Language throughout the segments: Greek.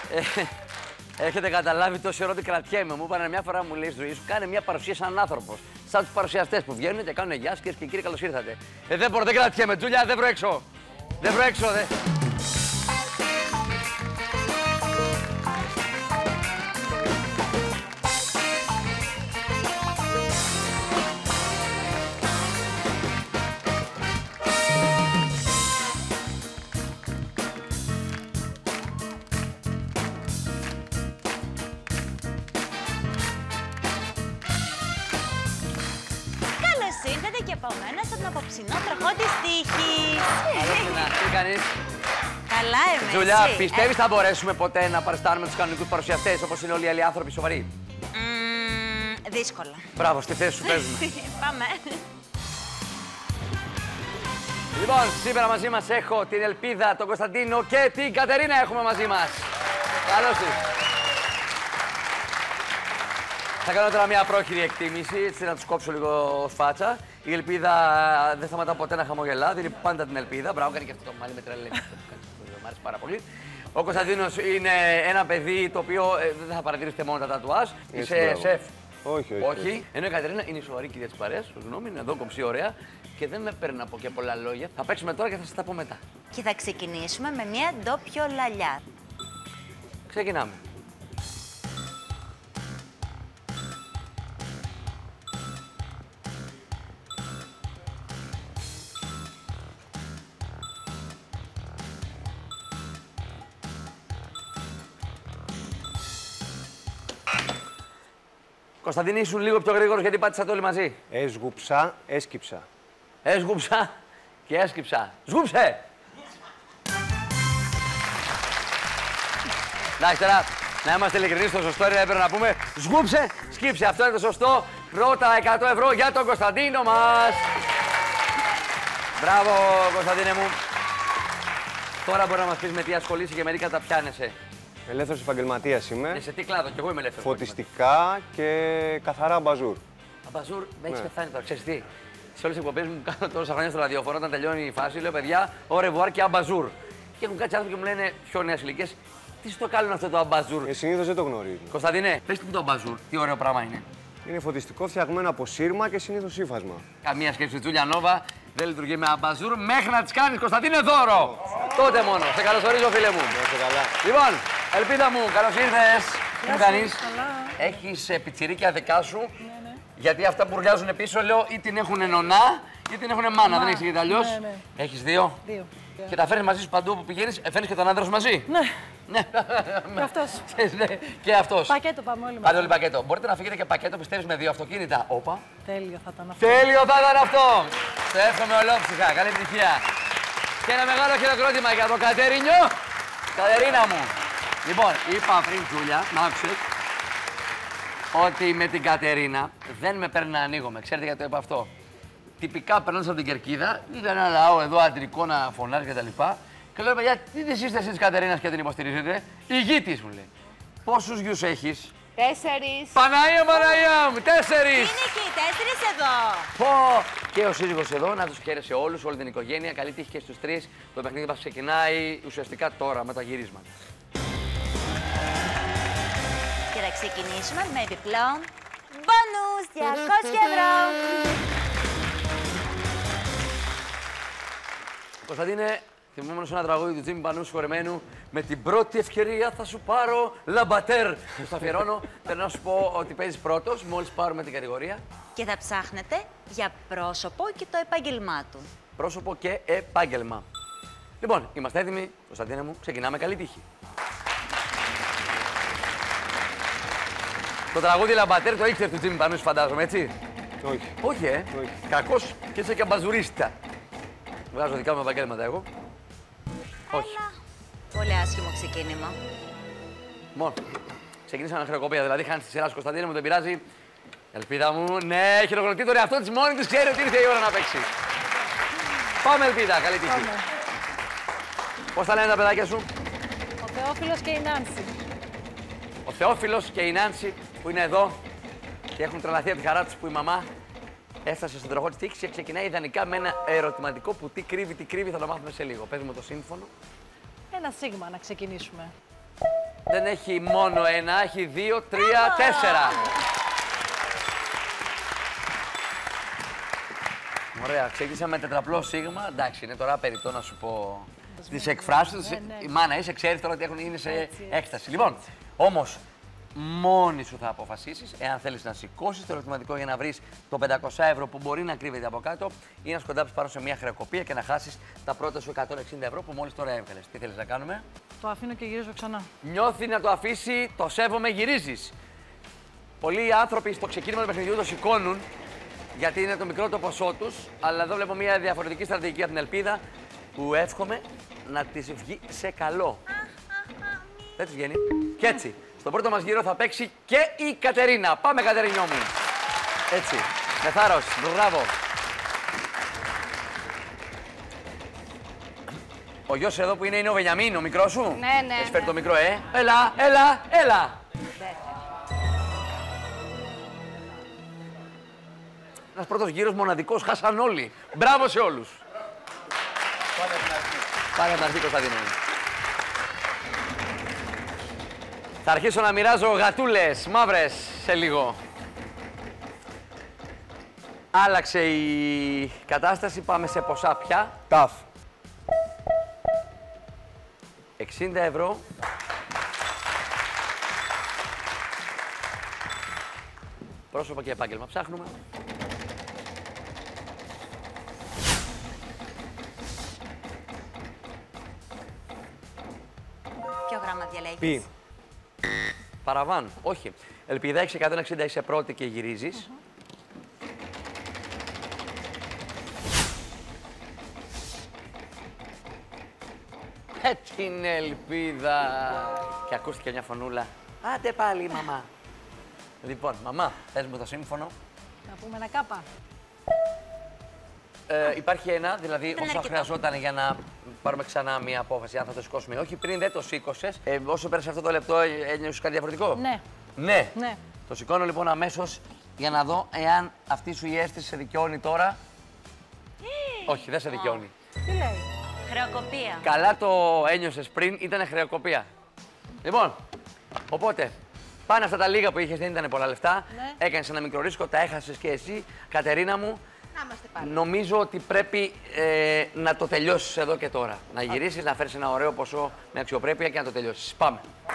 Έχετε καταλάβει τόση ώρα ότι κρατιέμαι. Μου είπανε μια φορά, μου λέει, ζωή σου, κάνε μια παρουσία σαν άνθρωπος. Σαν τους παρουσιαστές που βγαίνουν και κάνουν γεια σας κυρίες και κύριοι, καλώς ήρθατε. Δεν μπορώ, δεν κρατιέμαι. Τζούλια, δεν βρω έξω. Δεν βρω έξω, δε. Και επόμενα στον απόψινό τροχό της τύχης. Τι κάνεις? Καλά, εμείς. Τζούλια, πιστεύεις θα μπορέσουμε ποτέ να παριστάνουμε τους κανονικούς παρουσιαστές όπως είναι όλοι οι άλλοι άνθρωποι σοβαροί? Δύσκολα. Μπράβο, στη θέση σου παίζουμε. Πάμε. Λοιπόν, σήμερα μαζί μας έχω την Ελπίδα, τον Κωνσταντίνο και την Κατερίνα έχουμε μαζί μας. Καλώς ήρθατε. Θα κάνω τώρα μια πρόχειρη εκτίμηση, έτσι να τους κόψω λίγο σφάτσα. Η Ελπίδα δεν σταματά ποτέ να χαμογελά, δίνει πάντα την ελπίδα. Μπράβο, κάνει και αυτό το μάλι με τρελαίνει. Μ' άρεσε πάρα πολύ. Ο Κωνσταντίνος είναι ένα παιδί το οποίο δεν θα παρατηρήσετε μόνο τα τατουάζ. Είσαι σεφ. Όχι. Ενώ η Κατερίνα είναι η σοβαρή κυρία της παρέας, συγγνώμη, είναι εδώ κομψή, ωραία. Και δεν με παίρνει να πω και πολλά λόγια. Θα παίξουμε τώρα και θα σας τα πω μετά. Και θα ξεκινήσουμε με μια ντόπιο λαλιά. Ξεκινάμε. Κωνσταντίνη, ήσουν λίγο πιο γρήγορος γιατί πάτησα το όλοι μαζί. Έσγουψα, έσκυψα. Έσγουψα και έσκυψα. Σγούψε! Εντάξει τώρα, να είμαστε ειλικρινείς, στο σωστό έπρεπε να πούμε σγούψε, σκύψε. Αυτό είναι το σωστό. Πρώτα 100 ευρώ για τον Κωνσταντίνο μας. Μπράβο, Κωνσταντίνε μου. Τώρα μπορεί να μας πεις με τι ασχολείσαι και μερικά τα πιάνεσαι. Ελεύθερος επαγγελματίας είμαι. Σε τι κλάδο, κι εγώ είμαι ελεύθερος. Φωτιστικά και καθαρά αμπαζούρ. Αμπαζούρ, με έχεις πεθάνει τώρα, ξέρεις τι. Σε όλες τις εκπομπές μου κάνω τόσα χρόνια στο ραδιόφωνο, όταν τελειώνει η φάση, λέω παιδιά, au revoir και αμπαζούρ. Και έχουν κάτσει άνθρωποι και μου λένε πιο νέες ηλικίες, τι στο κάνουν αυτό το αμπαζούρ. Συνήθως δεν το γνωρίζουν. Κωνσταντίνε, πες μου το αμπαζούρ, τι ωραίο πράγμα είναι. Είναι φωτιστικό φτιαγμένο από σύρμα και συνήθως ύφασμα. Καμία σκέψη, Τζούλια Νόβα δεν λειτουργεί με αμπαζούρ μέχρι να τις κάνεις, Κωνσταντίνε, δώρο. Τότε μόνο. Σε καλωσορίζω, φίλε μου. Καλά. Λοιπόν, Ελπίδα μου, καλώς ήρθες. Τι μου κάνεις? Έχεις πιτσιρίκια δικά σου. Ναι. Γιατί αυτά που ουρλιάζουν πίσω, λέω, ή την έχουν νονά ή την έχουν μάνα. Δεν έχεις γιατί αλλιώς. Ναι. Έχεις δύο. Και τα φέρνεις μαζί σου παντού που πηγαίνεις. Φέρνεις και τον άντρα σου μαζί. Ναι. Και αυτός. Και αυτός. Πακέτο πάμε όλοι μαζί. Πάτε όλοι πακέτο. Μπορείτε να φύγετε και πακέτο, πιστεύεις, με δύο αυτοκίνητα. Όπα. Τέλειο θα ήταν αυτό. Τέλειο θα ήταν αυτό. Το εύχομαι ολόψυχα. Καλή επιτυχία. Και ένα μεγάλο χειροκρότημα για τον Κατερίνιο. Κατερίνα μου. Λοιπόν, είπα πριν, Τζούλια, να άκουσες, ότι με την Κατερίνα δεν με παίρνει να ανοίγομαι. Ξέρετε γιατί το είπα αυτό? Τυπικά περνώντας από την Κερκίδα, είδα ένα λαό εδώ αντρικό να φωνάζει κτλ. Και λέω, παιδιά, τι της είστε εσείς της Κατερίνας και την υποστηρίζετε? Η γη της, μου λέει. Πόσους γιους έχεις? 4. Παναγία μου, 4! Είναι και οι 4 εδώ. Πω! Και ο σύζυγος εδώ, να τους χαίρεσαι όλους, όλη την οικογένεια. Καλή τύχη και στους τρεις. Το παιχνίδι μας ξεκινάει ουσιαστικά τώρα με τα γυρίσματα. Και θα ξεκινήσουμε με επιπλέον μπόνους 200 ευρώ. Κωνσταντίνε, θυμούμενος ένα τραγούδι του Τζίμι Πανού συγχωρεμένου. Με την πρώτη ευκαιρία θα σου πάρω λαμπατέρ. Στο αφιερώνω. Θέλω να σου πω ότι παίζεις πρώτος, μόλις πάρουμε την κατηγορία. Και θα ψάχνετε για πρόσωπο και το επάγγελμά του. Πρόσωπο και επάγγελμα. Λοιπόν, είμαστε έτοιμοι. Κωνσταντίνε μου, ξεκινάμε. Καλή τύχη. Το τραγούδι Λαμπατέρ το ήξερε του Τζίμι Πανού, φαντάζομαι, έτσι. Όχι. Όχι, Όχι. Κακός και είσαι και αμπαζουρίστα. Βγάζω δικά μου επαγγέλματα εγώ. Όχι. Πολύ άσχημο ξεκίνημα. Μόνο. Ξεκινήσαμε χειροκοπία, δηλαδή χάνει τη σειρά σου, Κωνσταντίνε μου, δεν πειράζει. Ελπίδα μου, ναι, χειροκροτεί τον εαυτό της μόνη της, ξέρει ότι ήρθε η ώρα να παίξει. Πάμε, Ελπίδα, καλή τύχη. Πώς τα λένε τα παιδάκια σου? Ο Θεόφιλος και η Νάνση. Ο Θεόφιλος και η Νάνση που είναι εδώ και έχουν τρελαθεί από τη χαρά τους που η μαμά έφτασε στον τροχό της τύχης και ξεκινάει ιδανικά με ένα ερωτηματικό που τι κρύβει, θα το μάθουμε σε λίγο. Πες μου το σύμφωνο. Ένα σίγμα να ξεκινήσουμε. δεν έχει μόνο ένα, έχει 2, 3, 4. Ωραία, ξεκίνησα με τετραπλό σίγμα. Εντάξει, είναι τώρα περιττό να σου πω τις εκφράσεις. Η μάνα είσαι, ξέρεις τώρα ότι είναι σε έκσταση. Λοιπόν, όμως, μόνη σου θα αποφασίσεις εάν θέλεις να σηκώσεις το ερωτηματικό για να βρεις το 500 ευρώ που μπορεί να κρύβεται από κάτω ή να σκοντάψεις πάνω σε μια χρεοκοπία και να χάσεις τα πρώτα σου 160 ευρώ που μόλις τώρα έβγαλες. Τι θέλεις να κάνουμε? Το αφήνω και γυρίζω ξανά. Νιώθει να το αφήσει, το σέβομαι, γυρίζεις. Πολλοί άνθρωποι στο ξεκίνημα του παιχνιδιού το σηκώνουν γιατί είναι το μικρό το ποσό τους, αλλά εδώ βλέπω μια διαφορετική στρατηγική από την Ελπίδα που εύχομαι να της βγει σε καλό. Δεν της βγαίνει. Και έτσι, στον πρώτο μας γύρο θα παίξει και η Κατερίνα. Πάμε, Κατερινιό μου. Έτσι, με θάρρος. Μπράβο. Ο γιος εδώ που είναι ο Βενιαμίν, ο μικρός σου. Ναι. Έχεις φέρει το μικρό, Έλα. Ένας πρώτος γύρος μοναδικός, χάσαν όλοι. Μπράβο σε όλους. Πάμε από την αρχή, Κωνσταντίνο. Θα αρχίσω να μοιράζω γατούλες μαύρες σε λίγο. Άλλαξε η κατάσταση, πάμε σε ποσά πια. Ταφ. 60 ευρώ. Πρόσωπο και επάγγελμα ψάχνουμε. Ποιο γράμμα διαλέγεις? Πι. Παραβάν, όχι. Ελπίδα, έχεις 160, είσαι πρώτη και γυρίζεις. Την Ελπίδα. Και ακούστηκε μια φωνούλα. Άντε πάλι, μαμά. Λοιπόν, μαμά, θες μου το σύμφωνο. Να πούμε ένα κάπα. Υπάρχει ένα, δηλαδή όσο χρειαζόταν για να πάρουμε ξανά μια απόφαση, αν θα το σηκώσουμε ή όχι. Πριν δεν το σήκωσες, όσο πέρασε αυτό το λεπτό, ένιωσες κάτι διαφορετικό? Ναι. Ναι. Το σηκώνω λοιπόν αμέσως για να δω εάν αυτή σου η αίσθηση σε δικαιώνει τώρα. Όχι, δεν σε δικαιώνει. Τι λέει? Χρεοκοπία. Καλά το ένιωσες πριν, ήταν χρεοκοπία. Λοιπόν, οπότε, πάνε αυτά τα λίγα που είχες, δεν ήταν πολλά λεφτά. Ναι. Έκανες ένα μικρό ρίσκο, τα έχασες και εσύ. Κατερίνα μου, Να είμαστε πάλι. νομίζω ότι πρέπει να το τελειώσεις εδώ και τώρα. Να γυρίσεις, να φέρεις ένα ωραίο ποσό με αξιοπρέπεια και να το τελειώσεις. Πάμε.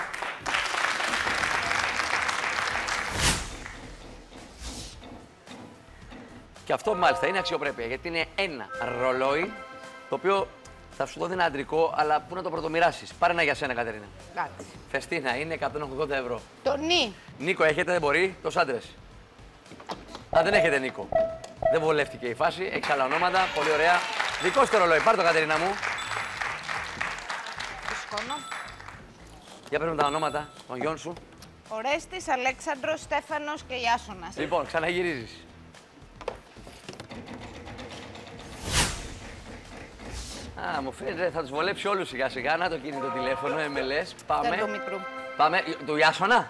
Και αυτό μάλιστα είναι αξιοπρέπεια, γιατί είναι ένα ρολόι, το οποίο θα σου δω είναι αντρικό, αλλά πού να το πρωτομοιράσεις. Πάρε ένα για σένα, Κατερίνα. Εντάξει. Φεστίνα, είναι 180 ευρώ. Το νι. Νίκο έχετε, δεν μπορεί, τους άντρες. Α, δεν έχετε Νίκο. Δεν βολεύτηκε η φάση, έχεις άλλα ονόματα, πολύ ωραία. Δικό σου ρολόι, πάρ' το, Κατερίνα μου. Το σηκώνω. Για παίρνουμε τα ονόματα των γιών σου. Ορέστης, Αλέξανδρος, Στέφανος και Ιάσονας. Λοιπόν, ξαναγυρίζεις. Α, μου φαίνεται θα τους βολέψει όλους σιγά σιγά. Να το κινητό τηλέφωνο, MLS. Πάμε. Δεν το μικρού. Πάμε. Του Ιάσονα.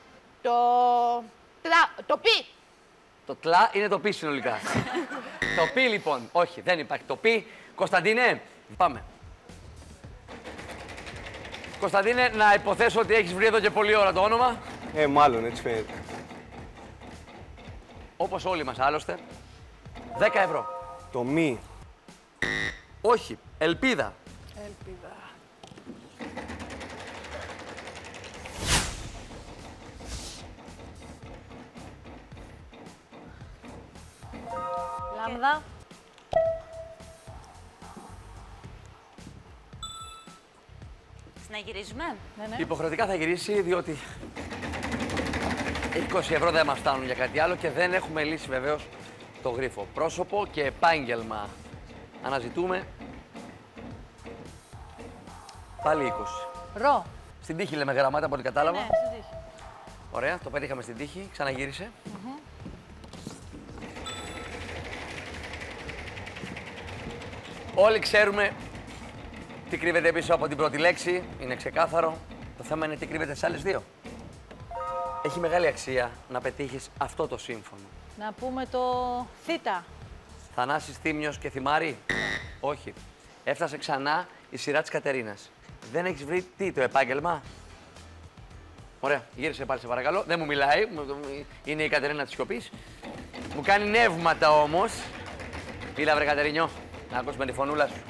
Το πι. Το τλα είναι το πι συνολικά. Το πι λοιπόν. Όχι, δεν υπάρχει. Το πι. Κωνσταντίνε, πάμε. Κωνσταντίνε, να υποθέσω ότι έχεις βρει εδώ και πολλή ώρα το όνομα. Μάλλον έτσι φαίνεται. Όπως όλοι μας άλλωστε. 10 ευρώ. Το μη. Όχι. Ελπίδα. Ελπίδα. Λάμδα. Συναγυρίζουμε. Ναι. Υποχρεωτικά θα γυρίσει, διότι 20 ευρώ δεν μας φτάνουν για κάτι άλλο και δεν έχουμε λύσει βεβαίως το γρίφο. Πρόσωπο και επάγγελμα. Αναζητούμε. Πάλι 20. Ρο. Στην τύχη λέμε γραμμάτα από ό,τι κατάλαβα. Ναι, στην τύχη. Ωραία, το πετύχαμε στην τύχη. Ξαναγύρισε. Όλοι ξέρουμε τι κρύβεται πίσω από την πρώτη λέξη. Είναι ξεκάθαρο. Το θέμα είναι τι κρύβεται στις άλλες δύο. Έχει μεγάλη αξία να πετύχεις αυτό το σύμφωνο. Να πούμε το θήτα. Θανάσης, Θήμιος και Θυμάρη. Όχι. Έφτασε ξανά η σειρά της Κατερίνας. Δεν έχεις βρει τι, το επάγγελμα. Ωραία, γύρισε πάλι σε παρακαλώ. Δεν μου μιλάει, είναι η Κατερίνα της σιωπής. Μου κάνει νεύματα όμως. Μίλα βρε Κατερίνιο, να ακούσουμε τη φωνούλα σου.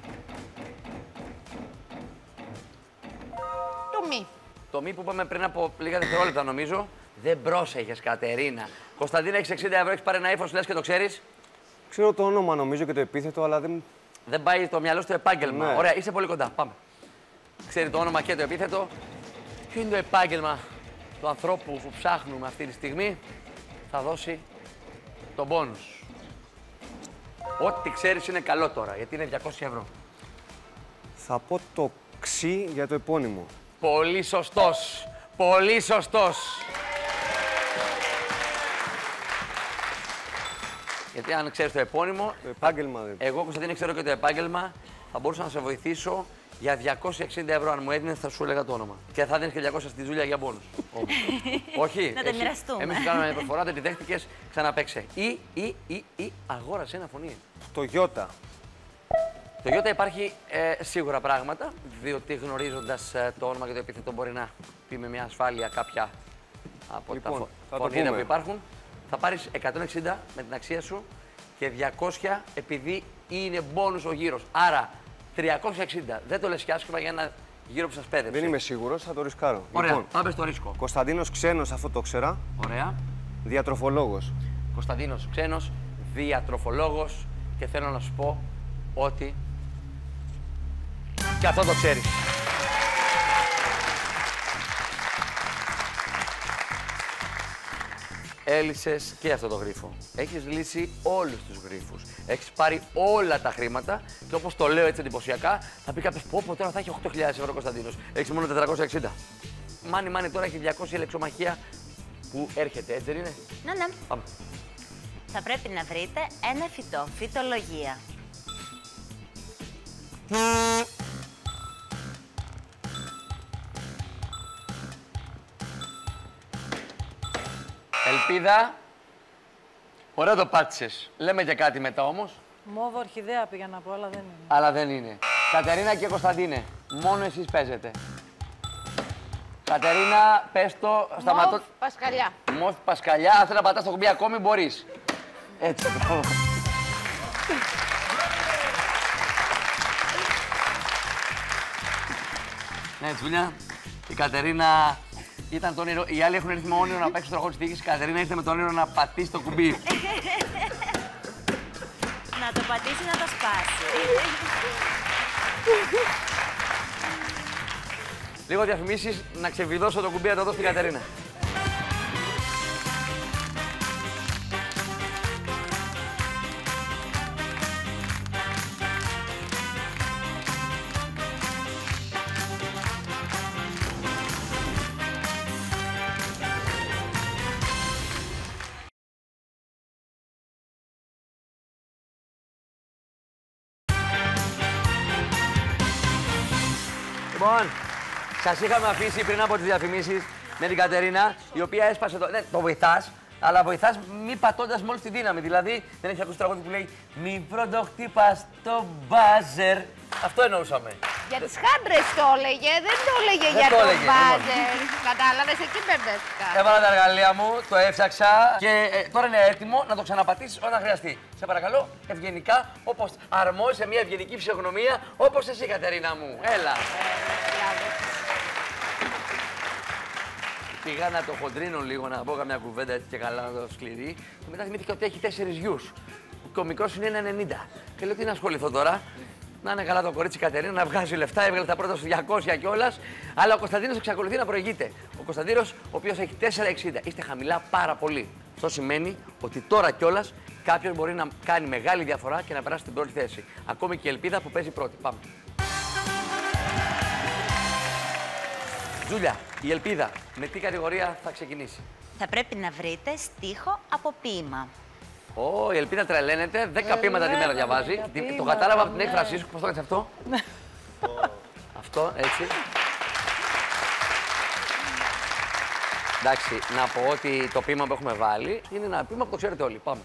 Το μη. Το μη που είπαμε πριν από λίγα δευτερόλεπτα νομίζω. Δεν πρόσεχες Κατερίνα. Κωνσταντίνα, έχεις 60 ευρώ, έχεις πάρει ένα ύφος, λες και το ξέρεις. Ξέρω το όνομα νομίζω και το επίθετο, αλλά δεν. Δεν πάει το μυαλό στο επάγγελμα. Ναι. Ωραία, είσαι πολύ κοντά. Πάμε. Ξέρει το όνομα και το επίθετο. Ποιο είναι το επάγγελμα του ανθρώπου που ψάχνουμε αυτή τη στιγμή. Θα δώσει τον πόνους. Ό,τι ξέρεις είναι καλό τώρα, γιατί είναι 200 ευρώ. Θα πω το ξύ για το επώνυμο. Πολύ σωστός. Πολύ σωστός. Γιατί αν ξέρεις το επώνυμο, Το επάγγελμα δεν. εγώ Κωνσταντίνε ξέρω και το επάγγελμα, θα μπορούσα να σε βοηθήσω για 260 ευρώ. Αν μου έδινες θα σου έλεγα το όνομα. Και θα δίνεις και 200 στη Τζούλια για πόνους. Όχι. Να τα μοιραστούμε. Εμείς κάναμε μια προσφορά, δεν τη δέχτηκες, ξαναπαίξε. Ή αγόρασε ένα φωνή. Το γιώτα. Το Ιώτα υπάρχει σίγουρα πράγματα, διότι γνωρίζοντας το όνομα και το επίθετο μπορεί να πει με μια ασφάλεια κάποια από Λοιπόν, τα θα το φωνήρα πούμε. που υπάρχουν. Θα πάρεις 160 με την αξία σου και 200 επειδή είναι μπόνους ο γύρος. Άρα 360. Δεν το λες και άσχημα για ένα γύρο που σας πέδεψε. Δεν είμαι σίγουρος, θα το ρισκάρω. Ωραία, Λοιπόν, πάμε στο ρίσκο. Κωνσταντίνος Ξένος, αυτό το ξέρα. Ωραία. Διατροφολόγος. Κωνσταντίνος Ξένος, διατροφολόγος και θέλω να σου πω ότι και αυτό το ξέρεις. Έλυσες και αυτό το γρίφο. Έχεις λύσει όλους τους γρίφους. Έχεις πάρει όλα τα χρήματα και όπως το λέω έτσι εντυπωσιακά, θα πει κάποιος πω τώρα θα έχει 8.000 ευρώ Κωνσταντίνος. Έχεις μόνο 460. Μάνι τώρα έχει 200 ελεξομαχία που έρχεται, έτσι δεν είναι? Ναι. Πάμε. Θα πρέπει να βρείτε ένα φυτό, φυτολογία. Ελπίδα. Ωραία το πάτησες. Λέμε και κάτι μετά όμως. Μόβο ορχιδέα πήγα να πω, αλλά δεν είναι. Αλλά δεν είναι. Κατερίνα και Κωνσταντίνε, μόνο εσείς παίζετε. Κατερίνα, πες το, σταματώ. Μοβ Πασκαλιά. Μοβ Πασκαλιά, αν θέλει να πατάς το κουμπί ακόμη μπορείς. Έτσι, μπράβο. Ναι, Τζούλια, η Κατερίνα ήταν το όνειρο. Οι άλλοι έχουν έρθει με όνειρο να παίξουν τροχό της τύχης. Η Κατερίνα ήρθε με το όνειρο να πατήσει το κουμπί. Να το πατήσει, να το σπάσει. Λίγο διαφημίσεις, να ξεβιδώσω το κουμπί, να το δω στην Κατερίνα. Λοιπόν, σας είχαμε αφήσει πριν από τις διαφημίσεις με την Κατερίνα, η οποία έσπασε το. Ναι, το βοηθάς, αλλά βοηθάς μη πατώντας μόλις τη δύναμη. Δηλαδή, δεν έχει ακούσει τραγούδι που λέει Μη πρωτοχτύπας το μπάζερ. Αυτό εννοούσαμε. Για τις χάντρες το έλεγε, δεν το έλεγε Δεν για το το έλεγε, μπάζερ. Κατάλαβες, εκεί μπερδεύτηκα. Έβαλα τα εργαλεία μου, το έψαξα και τώρα είναι έτοιμο να το ξαναπατήσεις όταν χρειαστεί. Σε παρακαλώ, ευγενικά, όπως αρμόζει σε μια ευγενική φυσιογνωμία, όπως εσύ, Κατερίνα μου. Έλα. Πήγα να το χοντρίνω λίγο, να πω καμιά κουβέντα έτσι και καλά, να το σκληρή. Και μετά θυμήθηκα ότι έχει 4 γιους. Και ο μικρός είναι 1,90. Και λέω τι να ασχοληθώ τώρα. Να είναι καλά το κορίτσι Κατερίνα, να βγάζει λεφτά, έβγαλε τα πρώτα σου 200 κιόλας. Αλλά ο Κωνσταντίνος εξακολουθεί να προηγείται. Ο Κωνσταντίνος, ο οποίος έχει 4,60. Είστε χαμηλά πάρα πολύ. Αυτό σημαίνει ότι τώρα κιόλας κάποιος μπορεί να κάνει μεγάλη διαφορά και να περάσει στην πρώτη θέση. Ακόμη και η Ελπίδα που παίζει πρώτη. Πάμε. Τζούλια, η Ελπίδα, με τι κατηγορία θα ξεκινήσει? Θα πρέπει να βρείτε στίχο από ποίημα. Ω, η Ελπίδα τρελαίνεται, 10 ποίηματα τη μέρα διαβάζει. Το κατάλαβα από την έκφρασή σου, πώς το έκανες αυτό. Αυτό, έτσι. Εντάξει, να πω ότι το ποίημα που έχουμε βάλει είναι ένα ποίημα που το ξέρετε όλοι. Πάμε.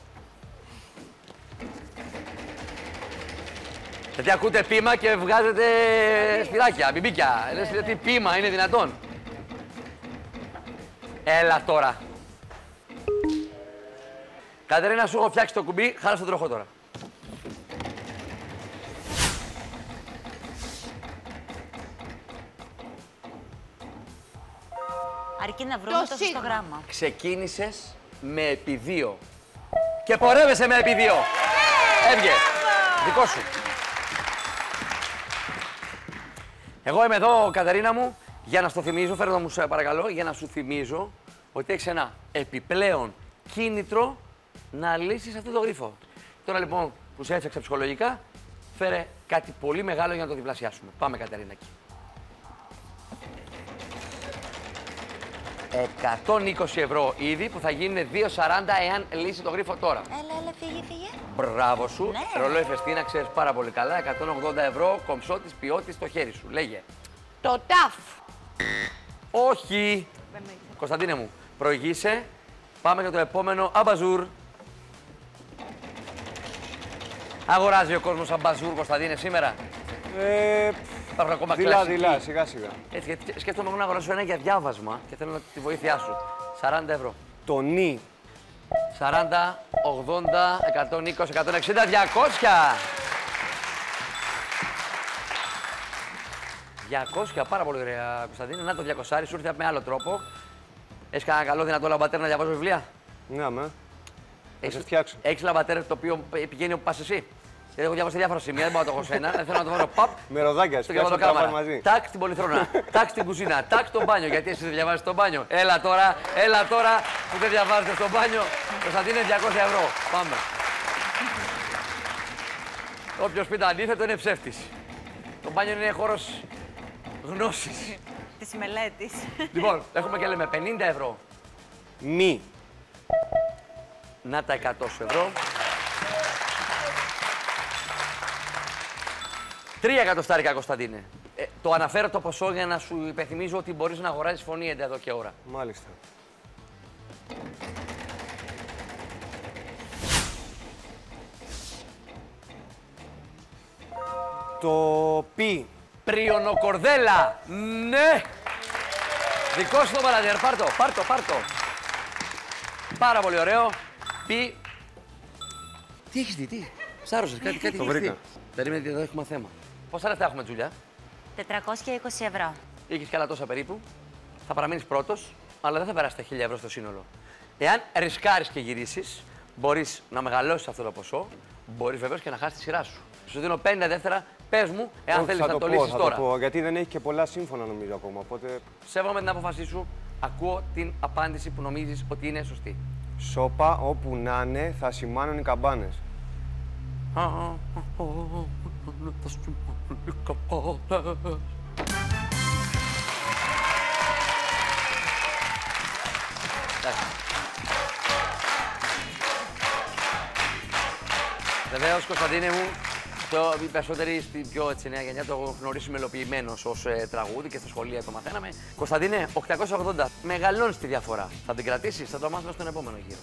Γιατί ακούτε ποίημα και βγάζετε σπυράκια, μπιμπίκια. Λες τι ποίημα, είναι δυνατόν. Έλα τώρα. Κατερίνα, σου έχω φτιάξει το κουμπί, χάλασε τον τροχό τώρα. Αρκεί να βρούμε το σωστό γράμμα. Ξεκίνησες με επί 2. Και πορεύεσαι με επί 2. Έβγε. Δικό σου. Εγώ είμαι εδώ, Κατερίνα μου, για να στο θυμίζω, φέρνω μου σε παρακαλώ, για να σου θυμίζω ότι έχεις ένα επιπλέον κίνητρο να λύσεις αυτό το γρίφο. Τώρα λοιπόν που σε έφτιαξα ψυχολογικά, φέρε κάτι πολύ μεγάλο για να το διπλασιάσουμε. Πάμε, Κατερίνακη. 120 ευρώ ήδη που θα γίνουν 2,40 εάν λύσει το γρίφο τώρα. Έλα, φύγε. Μπράβο σου. Ναι. Ρολόι Φεστίνα, ξέρεις πάρα πολύ καλά. 180 ευρώ, κομψό της ποιότητας στο χέρι σου. Λέγε. Το ταφ. Όχι. Κωνσταντίνε μου, προηγείσαι. Πάμε για το επόμενο αμπαζούρ. Αγοράζει ο κόσμος αμπαζούρ, Κωνσταντίνε, σήμερα. Υπάρχουν ακόμα δειλά, σιγά-σιγα. Έτσι, γιατί σκέφτομαι να αγοράσω ένα για διάβασμα και θέλω τη βοήθειά σου. 40 ευρώ. Το νι. 40, 80, 120, 160, 200! 200, πάρα πολύ ωραία, Κωνσταντίνε. Να το 200, σου ήρθε με άλλο τρόπο. Έχεις κανένα καλό δυνατό λαμπατέρ να διαβάζω βιβλία? Ναι, θα σε φτιάξω. Έχεις λαμπατέρ το οποίο πηγαίνει όπου πας εσύ? Γιατί έχω διαβάσει διάφορα σημεία, δεν μπορώ να το έχω σε ένα. Θέλω να το βάλω παπ. Με ροδάκια, στο κάμερα μαζί. Τάκ στην πολυθρόνα, τάκ στην κουζίνα, τάκ στο μπάνιο. Γιατί εσύ δεν διαβάζεις στο μπάνιο? Έλα τώρα που δεν διαβάζετε στο μπάνιο. Κωνσταντίνε, 200 ευρώ. Πάμε. Όποιος πει το αντίθετο είναι ψεύτης. Το μπάνιο είναι χώρος γνώσης. Της μελέτης. Λοιπόν, έχουμε και λέμε 50 ευρώ. Μη. Να τα 100 ευρώ. 3 εκατοστάρικα, Κωνσταντίνε. Το αναφέρω το ποσό για να σου υπενθυμίζω ότι μπορείς να αγοράζεις φωνή εδώ και ώρα. Μάλιστα. Το πι. Πριονοκορδέλα. Ναι. Δικό σου το μπαλαντέρ. Πάρ' το. Πάρα πολύ ωραίο. Πι. Τι έχεις δει, τι? Ψάρωσες, κάτι το βρήκα. Περίμενε, εδώ έχουμε θέμα. Πόσα λεφτά έχουμε, Τζούλια? 420 ευρώ. Είχες καλά τόσα περίπου. Θα παραμείνεις πρώτος, αλλά δεν θα περάσει τα 1000 ευρώ στο σύνολο. Εάν ρισκάρεις και γυρίσεις, μπορείς να μεγαλώσεις αυτό το ποσό, μπορείς βεβαίως και να χάσεις τη σειρά σου. Σου δίνω 50 δεύτερα, πες μου, εάν θέλεις να το λύσεις τώρα. Θα το πω, γιατί δεν έχει και πολλά σύμφωνα νομίζω ακόμα, οπότε... Σέβομαι την απόφασή σου, ακούω την απάντηση που νομίζεις ότι είναι σωστή. Σώπα, όπου να είναι, θα σημάνουν οι καμπάνες. Βεβαίως, Κωνσταντίνε μου, οι περισσότεροι στην πιο έτσι, νέα γενιά το έχουν γνωρίσει μελοποιημένος ως τραγούδι και στα σχολεία το μαθαίναμε. Κωνσταντίνε, 880. Μεγαλώνεις τη διαφορά. Θα την κρατήσεις, θα το μάθουμε στον επόμενο γύρο.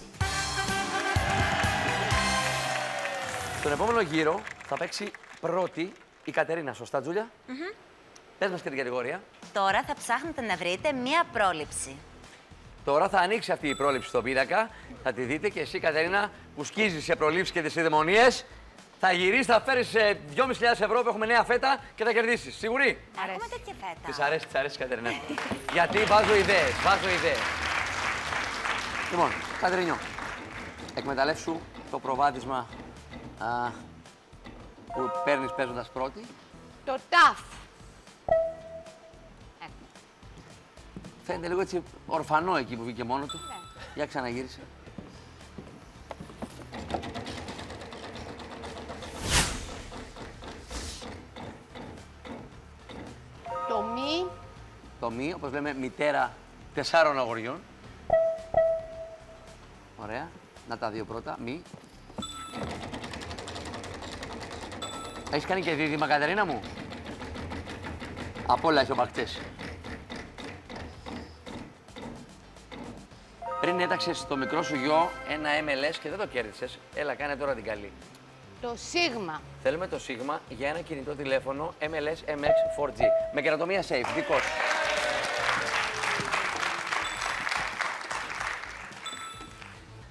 Στον επόμενο γύρο θα παίξει πρώτη η Κατερίνα. Σωστά, Τζούλια? Πες μας και την κατηγορία. Τώρα θα ψάχνετε να βρείτε μία πρόληψη. Τώρα θα ανοίξει αυτή η πρόληψη στον πίνακα. Θα τη δείτε και εσύ, Κατερίνα, που σκίζεις σε προλήψεις και τις ειδαιμονίες. Θα γυρίσεις, θα φέρεις 2.500 ευρώ που έχουμε νέα φέτα και θα κερδίσεις. Σίγουρη? Έχουμε τέτοια φέτα. Της αρέσει, Κατερίνα. Γιατί βάζω ιδέες. Λοιπόν, Κατερίνιο, εκμεταλλεύσου το προβάδισμα που παίρνεις παίζοντας πρώτη. Το ταφ. Φαίνεται λίγο έτσι ορφανό εκεί που βγήκε μόνο του. Για ξαναγύρισε. Το μη. Το μη, όπως λέμε, μητέρα 4 αγοριών. Ωραία. Να τα δύο πρώτα. Μη. Έχεις κάνει και δίδυμα, Κατερίνα μου? Απ' όλα έχει ο Μπακτές. Πριν έταξες στο μικρό σου γιο ένα MLS και δεν το κέρδισες, έλα κάνε τώρα την καλή. Το σίγμα. Θέλουμε το σίγμα για ένα κινητό τηλέφωνο MLS MX 4G. Με καινοτομία safe, δικό σου.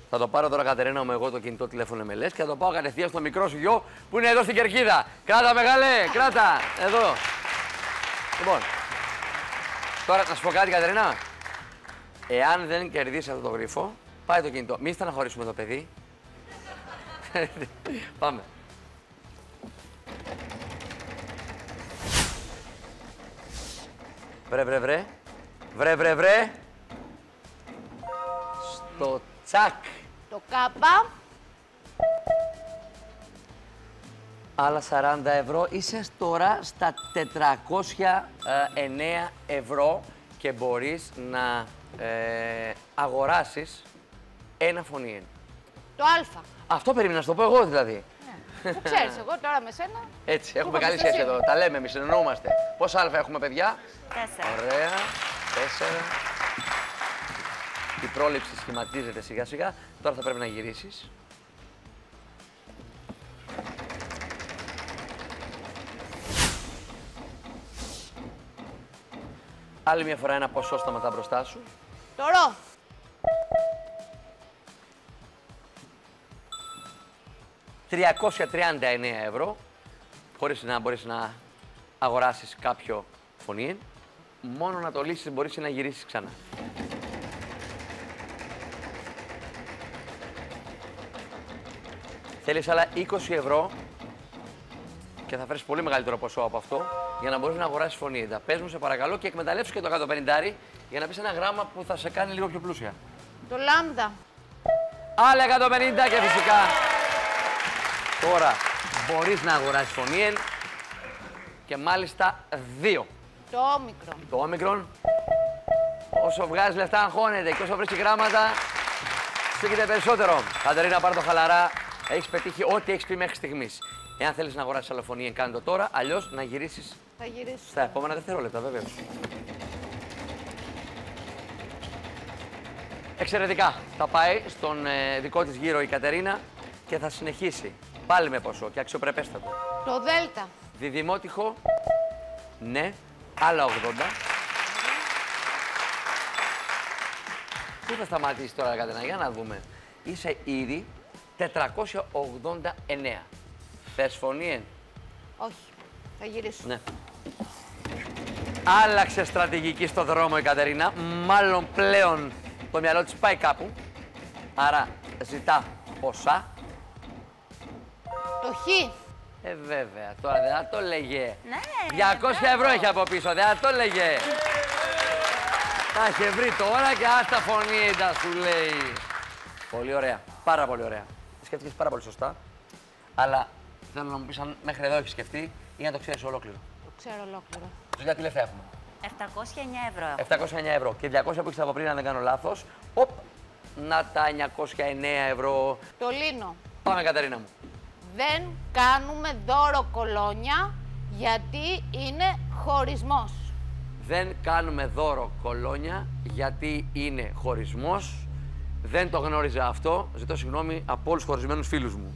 Θα το πάρω τώρα, Κατερίνα μου, εγώ το κινητό τηλέφωνο με λες και θα το πάω κατευθείαν στο μικρό σου γιο που είναι εδώ στην Κερκίδα. Κράτα, μεγάλε, κράτα. Εδώ. Λοιπόν, τώρα να σου πω κάτι, Κατερίνα. Εάν δεν κερδίσει αυτό το γρίφο, πάει το κινητό. Μη στεναχωρήσουμε το παιδί. Πάμε. Βρε. Στο τσακ. Το κάπα. Άλλα 40 ευρώ. Είσαι τώρα στα 409 ευρώ και μπορείς να αγοράσεις ένα φωνήεν. Το α. Αυτό περίμενα να σου το πω εγώ δηλαδή. Που ξέρεις, εγώ τώρα με σένα. Έτσι, έχουμε καλή σχέση εδώ. Τα λέμε, εμείς συνεννοούμαστε. Πόσα α έχουμε, παιδιά? 4. Ωραία. 4. Η πρόληψη σχηματίζεται σιγά σιγά. Τώρα θα πρέπει να γυρίσεις. Άλλη μια φορά ένα ποσό σταματά μπροστά σου. Το ρο. 339 ευρώ, χωρίς να μπορείς να αγοράσεις κάποιο φωνήεν. Μόνο να το λύσεις μπορείς να γυρίσεις ξανά. Θέλεις άλλα 20 ευρώ και θα φέρεις πολύ μεγαλύτερο ποσό από αυτό για να μπορείς να αγοράσεις φωνήεν. Πες μου σε παρακαλώ και εκμεταλλεύσου και το 150 για να πεις ένα γράμμα που θα σε κάνει λίγο πιο πλούσια. Το λάμδα. Άλλα 150 και φυσικά τώρα μπορείς να αγοράσεις φωνήεν και μάλιστα 2. Το όμικρον. Το όμικρον, όσο βγάζει λεφτά αγχώνεται και όσο βρίσκει γράμματα, στήκεται περισσότερο. Κατερίνα, πάρε το χαλαρά. Έχεις πετύχει ό,τι έχεις πει μέχρι στιγμής. Εάν θέλεις να αγοράσεις άλλο φωνήεν, κάνε το τώρα. Αλλιώς να γυρίσεις Θα γυρίσω. στα επόμενα δευτερόλεπτα, βέβαια. Εξαιρετικά. Θα πάει στον δικό της γύρο η Κατερίνα και θα συνεχίσει πάλι με ποσό και αξιοπρεπέστατο. Το δέλτα. Διδημότυχο, ναι, άλλα 80. Πού θα σταματήσει τώρα, Κατερίνα, για να δούμε. Είσαι ήδη 489. Θες φωνήεν? Όχι. Θα γυρίσω. Ναι. Άλλαξε στρατηγική στο δρόμο η Κατερίνα. Μάλλον πλέον το μυαλό της πάει κάπου. Άρα ζητά ποσά. Το χ. Βέβαια, τώρα δεν θα το λέγε. Ναι. 200 ευρώ έχει από πίσω, δεν θα το λέγε. Τα είχε βρει τώρα και άστα φωνήεντα σου λέει. Πολύ ωραία, πάρα πολύ ωραία. Σκέφτηκες πάρα πολύ σωστά. Αλλά θέλω να μου πεις αν μέχρι εδώ έχεις σκεφτεί ή να το ξέρεις ολόκληρο. Το ξέρω ολόκληρο. Δουλειά τι λεφτά έχουμε? 709 ευρώ. 709 ευρώ και 200 που έχεις από πριν, αν δεν κάνω λάθος. Οπ, να τα 909 ευρώ. Το λίνο. Πάμε, Κατερίνα μου. Δεν κάνουμε δώρο κολόνια γιατί είναι χωρισμός. Δεν κάνουμε δώρο κολόνια γιατί είναι χωρισμός. Δεν το γνώριζα αυτό. Ζητώ συγγνώμη από όλους τους χωρισμένους φίλους μου.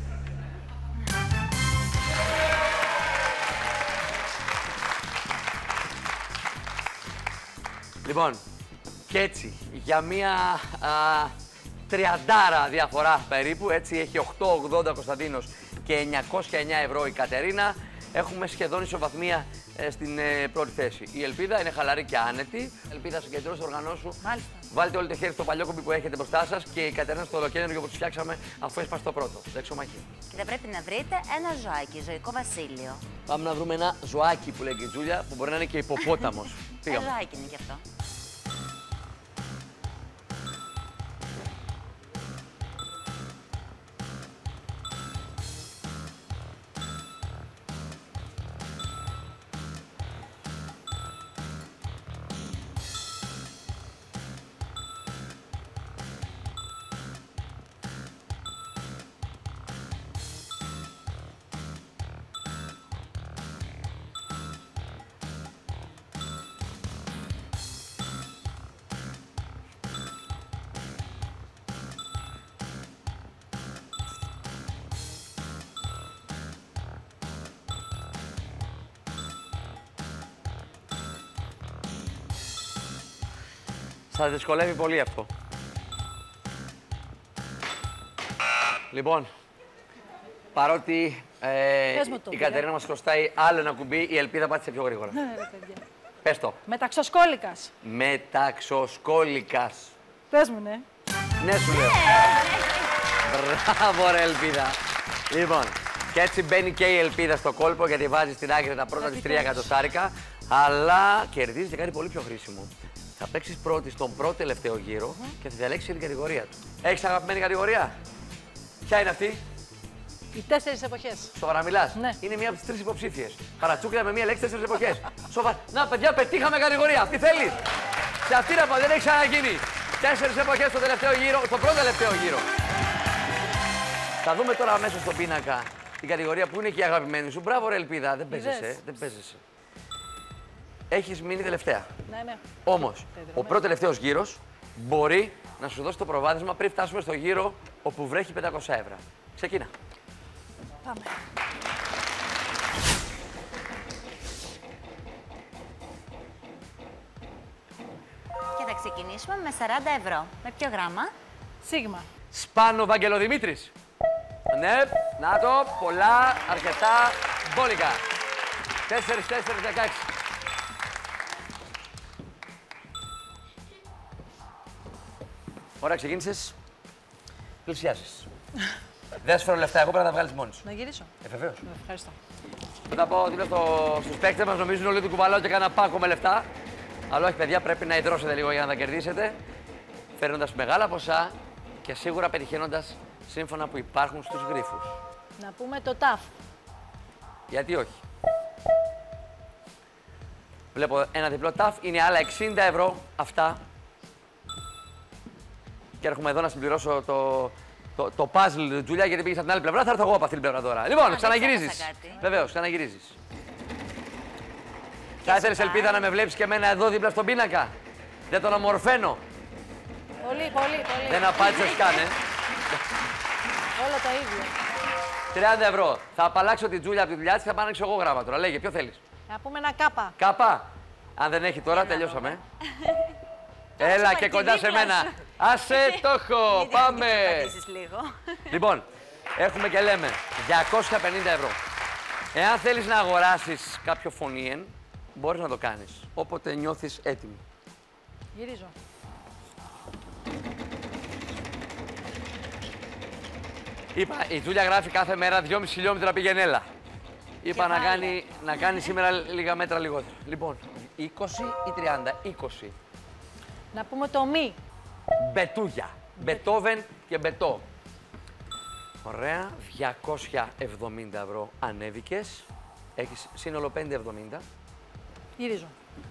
Λοιπόν, και έτσι, για μία τριαντάρα διαφορά περίπου, έτσι έχει 8,80 ο Κωνσταντίνος και 909 ευρώ η Κατερίνα. Έχουμε σχεδόν ισοβαθμία στην πρώτη θέση. Η ελπίδα είναι χαλαρή και άνετη. Ελπίδα, συγκεντρώσει το οργανό σου. Μάλιστα. Βάλτε όλο το χέρι στο παλιό κομπί που έχετε μπροστά σας και η Κατερίνα στο ολοκένουργιο που τους φτιάξαμε αφού έσπασε το πρώτο. Δεξομαχή. Και θα πρέπει να βρείτε ένα ζωάκι, ζωικό βασίλειο. Πάμε να βρούμε ένα ζωάκι που λέει και η Τζούλια που μπορεί να είναι και υποπόταμος. Πήγαμε. Ζωάκι είναι κι αυτό. Σας δυσκολεύει πολύ αυτό. Λοιπόν, παρότι η Κατερίνα μας χρωστάει άλλο ένα κουμπί, η Ελπίδα πάτησε πιο γρήγορα. Ναι, ρε παιδιά. Πες το. Μεταξοσκόλικας. Μεταξοσκόλικας. Πες μου, ναι. Ναι, σου λέω. Μπράβο, ρε Ελπίδα. Λοιπόν, και έτσι μπαίνει και η Ελπίδα στο κόλπο γιατί βάζει στην άκρη τα πρώτα της 3 εκατοστάρικα. Αλλά κερδίζει και κάτι πολύ πιο χρήσιμο. Θα παίξεις πρώτη στον πρώτο τελευταίο γύρο και θα διαλέξεις την κατηγορία του. Έχεις αγαπημένη κατηγορία? Ποια είναι αυτή? Οι 4 εποχές. Σοβαρά μιλάς? Ναι. Είναι μία από τις 3 υποψήφιες. Παρατσούκλια με μία λέξη 4 εποχές. Σοβαρά. Να, παιδιά, πετύχαμε κατηγορία. Τι θέλεις? Σε αυτή να δεν έχει ξαναγίνει. 4 εποχές στο τελευταίο γύρο, στο πρώτο τελευταίο γύρο. Θα δούμε τώρα αμέσως στον πίνακα την κατηγορία που είναι και η αγαπημένη σου. Μπράβο, ρε Ελπίδα. Δεν παίζεσαι. Δεν παίζεσαι. Έχεις μείνει τελευταία. Ναι, ναι. Όμως, ο πρώτο τελευταίος γύρος μπορεί να σου δώσει το προβάδισμα πριν φτάσουμε στο γύρο όπου βρέχει 500 ευρώ. Ξεκίνα. Πάμε. Και θα ξεκινήσουμε με 40 ευρώ. Με ποιο γράμμα? Σίγμα. Σπάνο Βαγγελοδημήτρης. Ναι, να το, πολλά, αρκετά, μπόλικα. 4-4-16. Ωραία, ξεκίνησες. Πλησιάζεις. Δεν σου φέρω λεφτά, εγώ πρέπει να τα βγάλεις μόνη σου. Να γυρίσω. Βεβαίως. Ευχαριστώ. Θα πω δίπλα στους παίκτες μας, νομίζουν όλοι του κουβαλάω και κάνα πάκο με λεφτά. Αλλά όχι, παιδιά, πρέπει να ιδρώσετε λίγο για να τα κερδίσετε. Φέρνοντας μεγάλα ποσά και σίγουρα πετυχαίνοντας σύμφωνα που υπάρχουν στους γρίφους. Να πούμε το ταφ. Γιατί όχι. Βλέπω ένα διπλό ταφ, είναι άλλα 60 ευρώ αυτά. Και έρχομαι εδώ να συμπληρώσω το puzzle, Τζούλια, γιατί πήγες από την άλλη πλευρά. Θα έρθω εγώ από αυτή την πλευρά τώρα. Λοιπόν, ξαναγυρίζεις. Βεβαίως, ξαναγυρίζεις. Θα ήθελες, Ελπίδα, να με βλέπεις και εμένα εδώ δίπλα στον πίνακα? Δεν τον ομορφαίνω? Πολύ, πολύ, πολύ. Δεν απάντησες καν, Όλα τα ίδια. 30 ευρώ. Θα απαλλάξω την Τζούλια από τη δουλειά της, θα πάω να ανοίξω εγώ γράμμα τώρα. Λέγε, ποιο θέλεις? Να πούμε ένα κάπα. Κάπα. Αν δεν έχει τώρα, τελειώσαμε. Έλα και κοντά σε μένα. Άσε το έχω. Πάμε. Λοιπόν, έχουμε και λέμε 250 ευρώ. Εάν θέλεις να αγοράσεις κάποιο φωνήεν, μπορείς να το κάνεις. Όποτε νιώθεις έτοιμη. Γυρίζω. Είπα, η Τζούλια γράφει κάθε μέρα 2,5 χιλιόμετρα πηγενέλα. Είπα να κάνει σήμερα λίγα μέτρα λιγότερα. Λοιπόν, 20 ή 30, 20. Να πούμε το μη. Μπετούγια. Μπετόβεν και Μπετό. Ωραία. 270 ευρώ ανέβηκες. Έχεις σύνολο 5,70. Γυρίζω.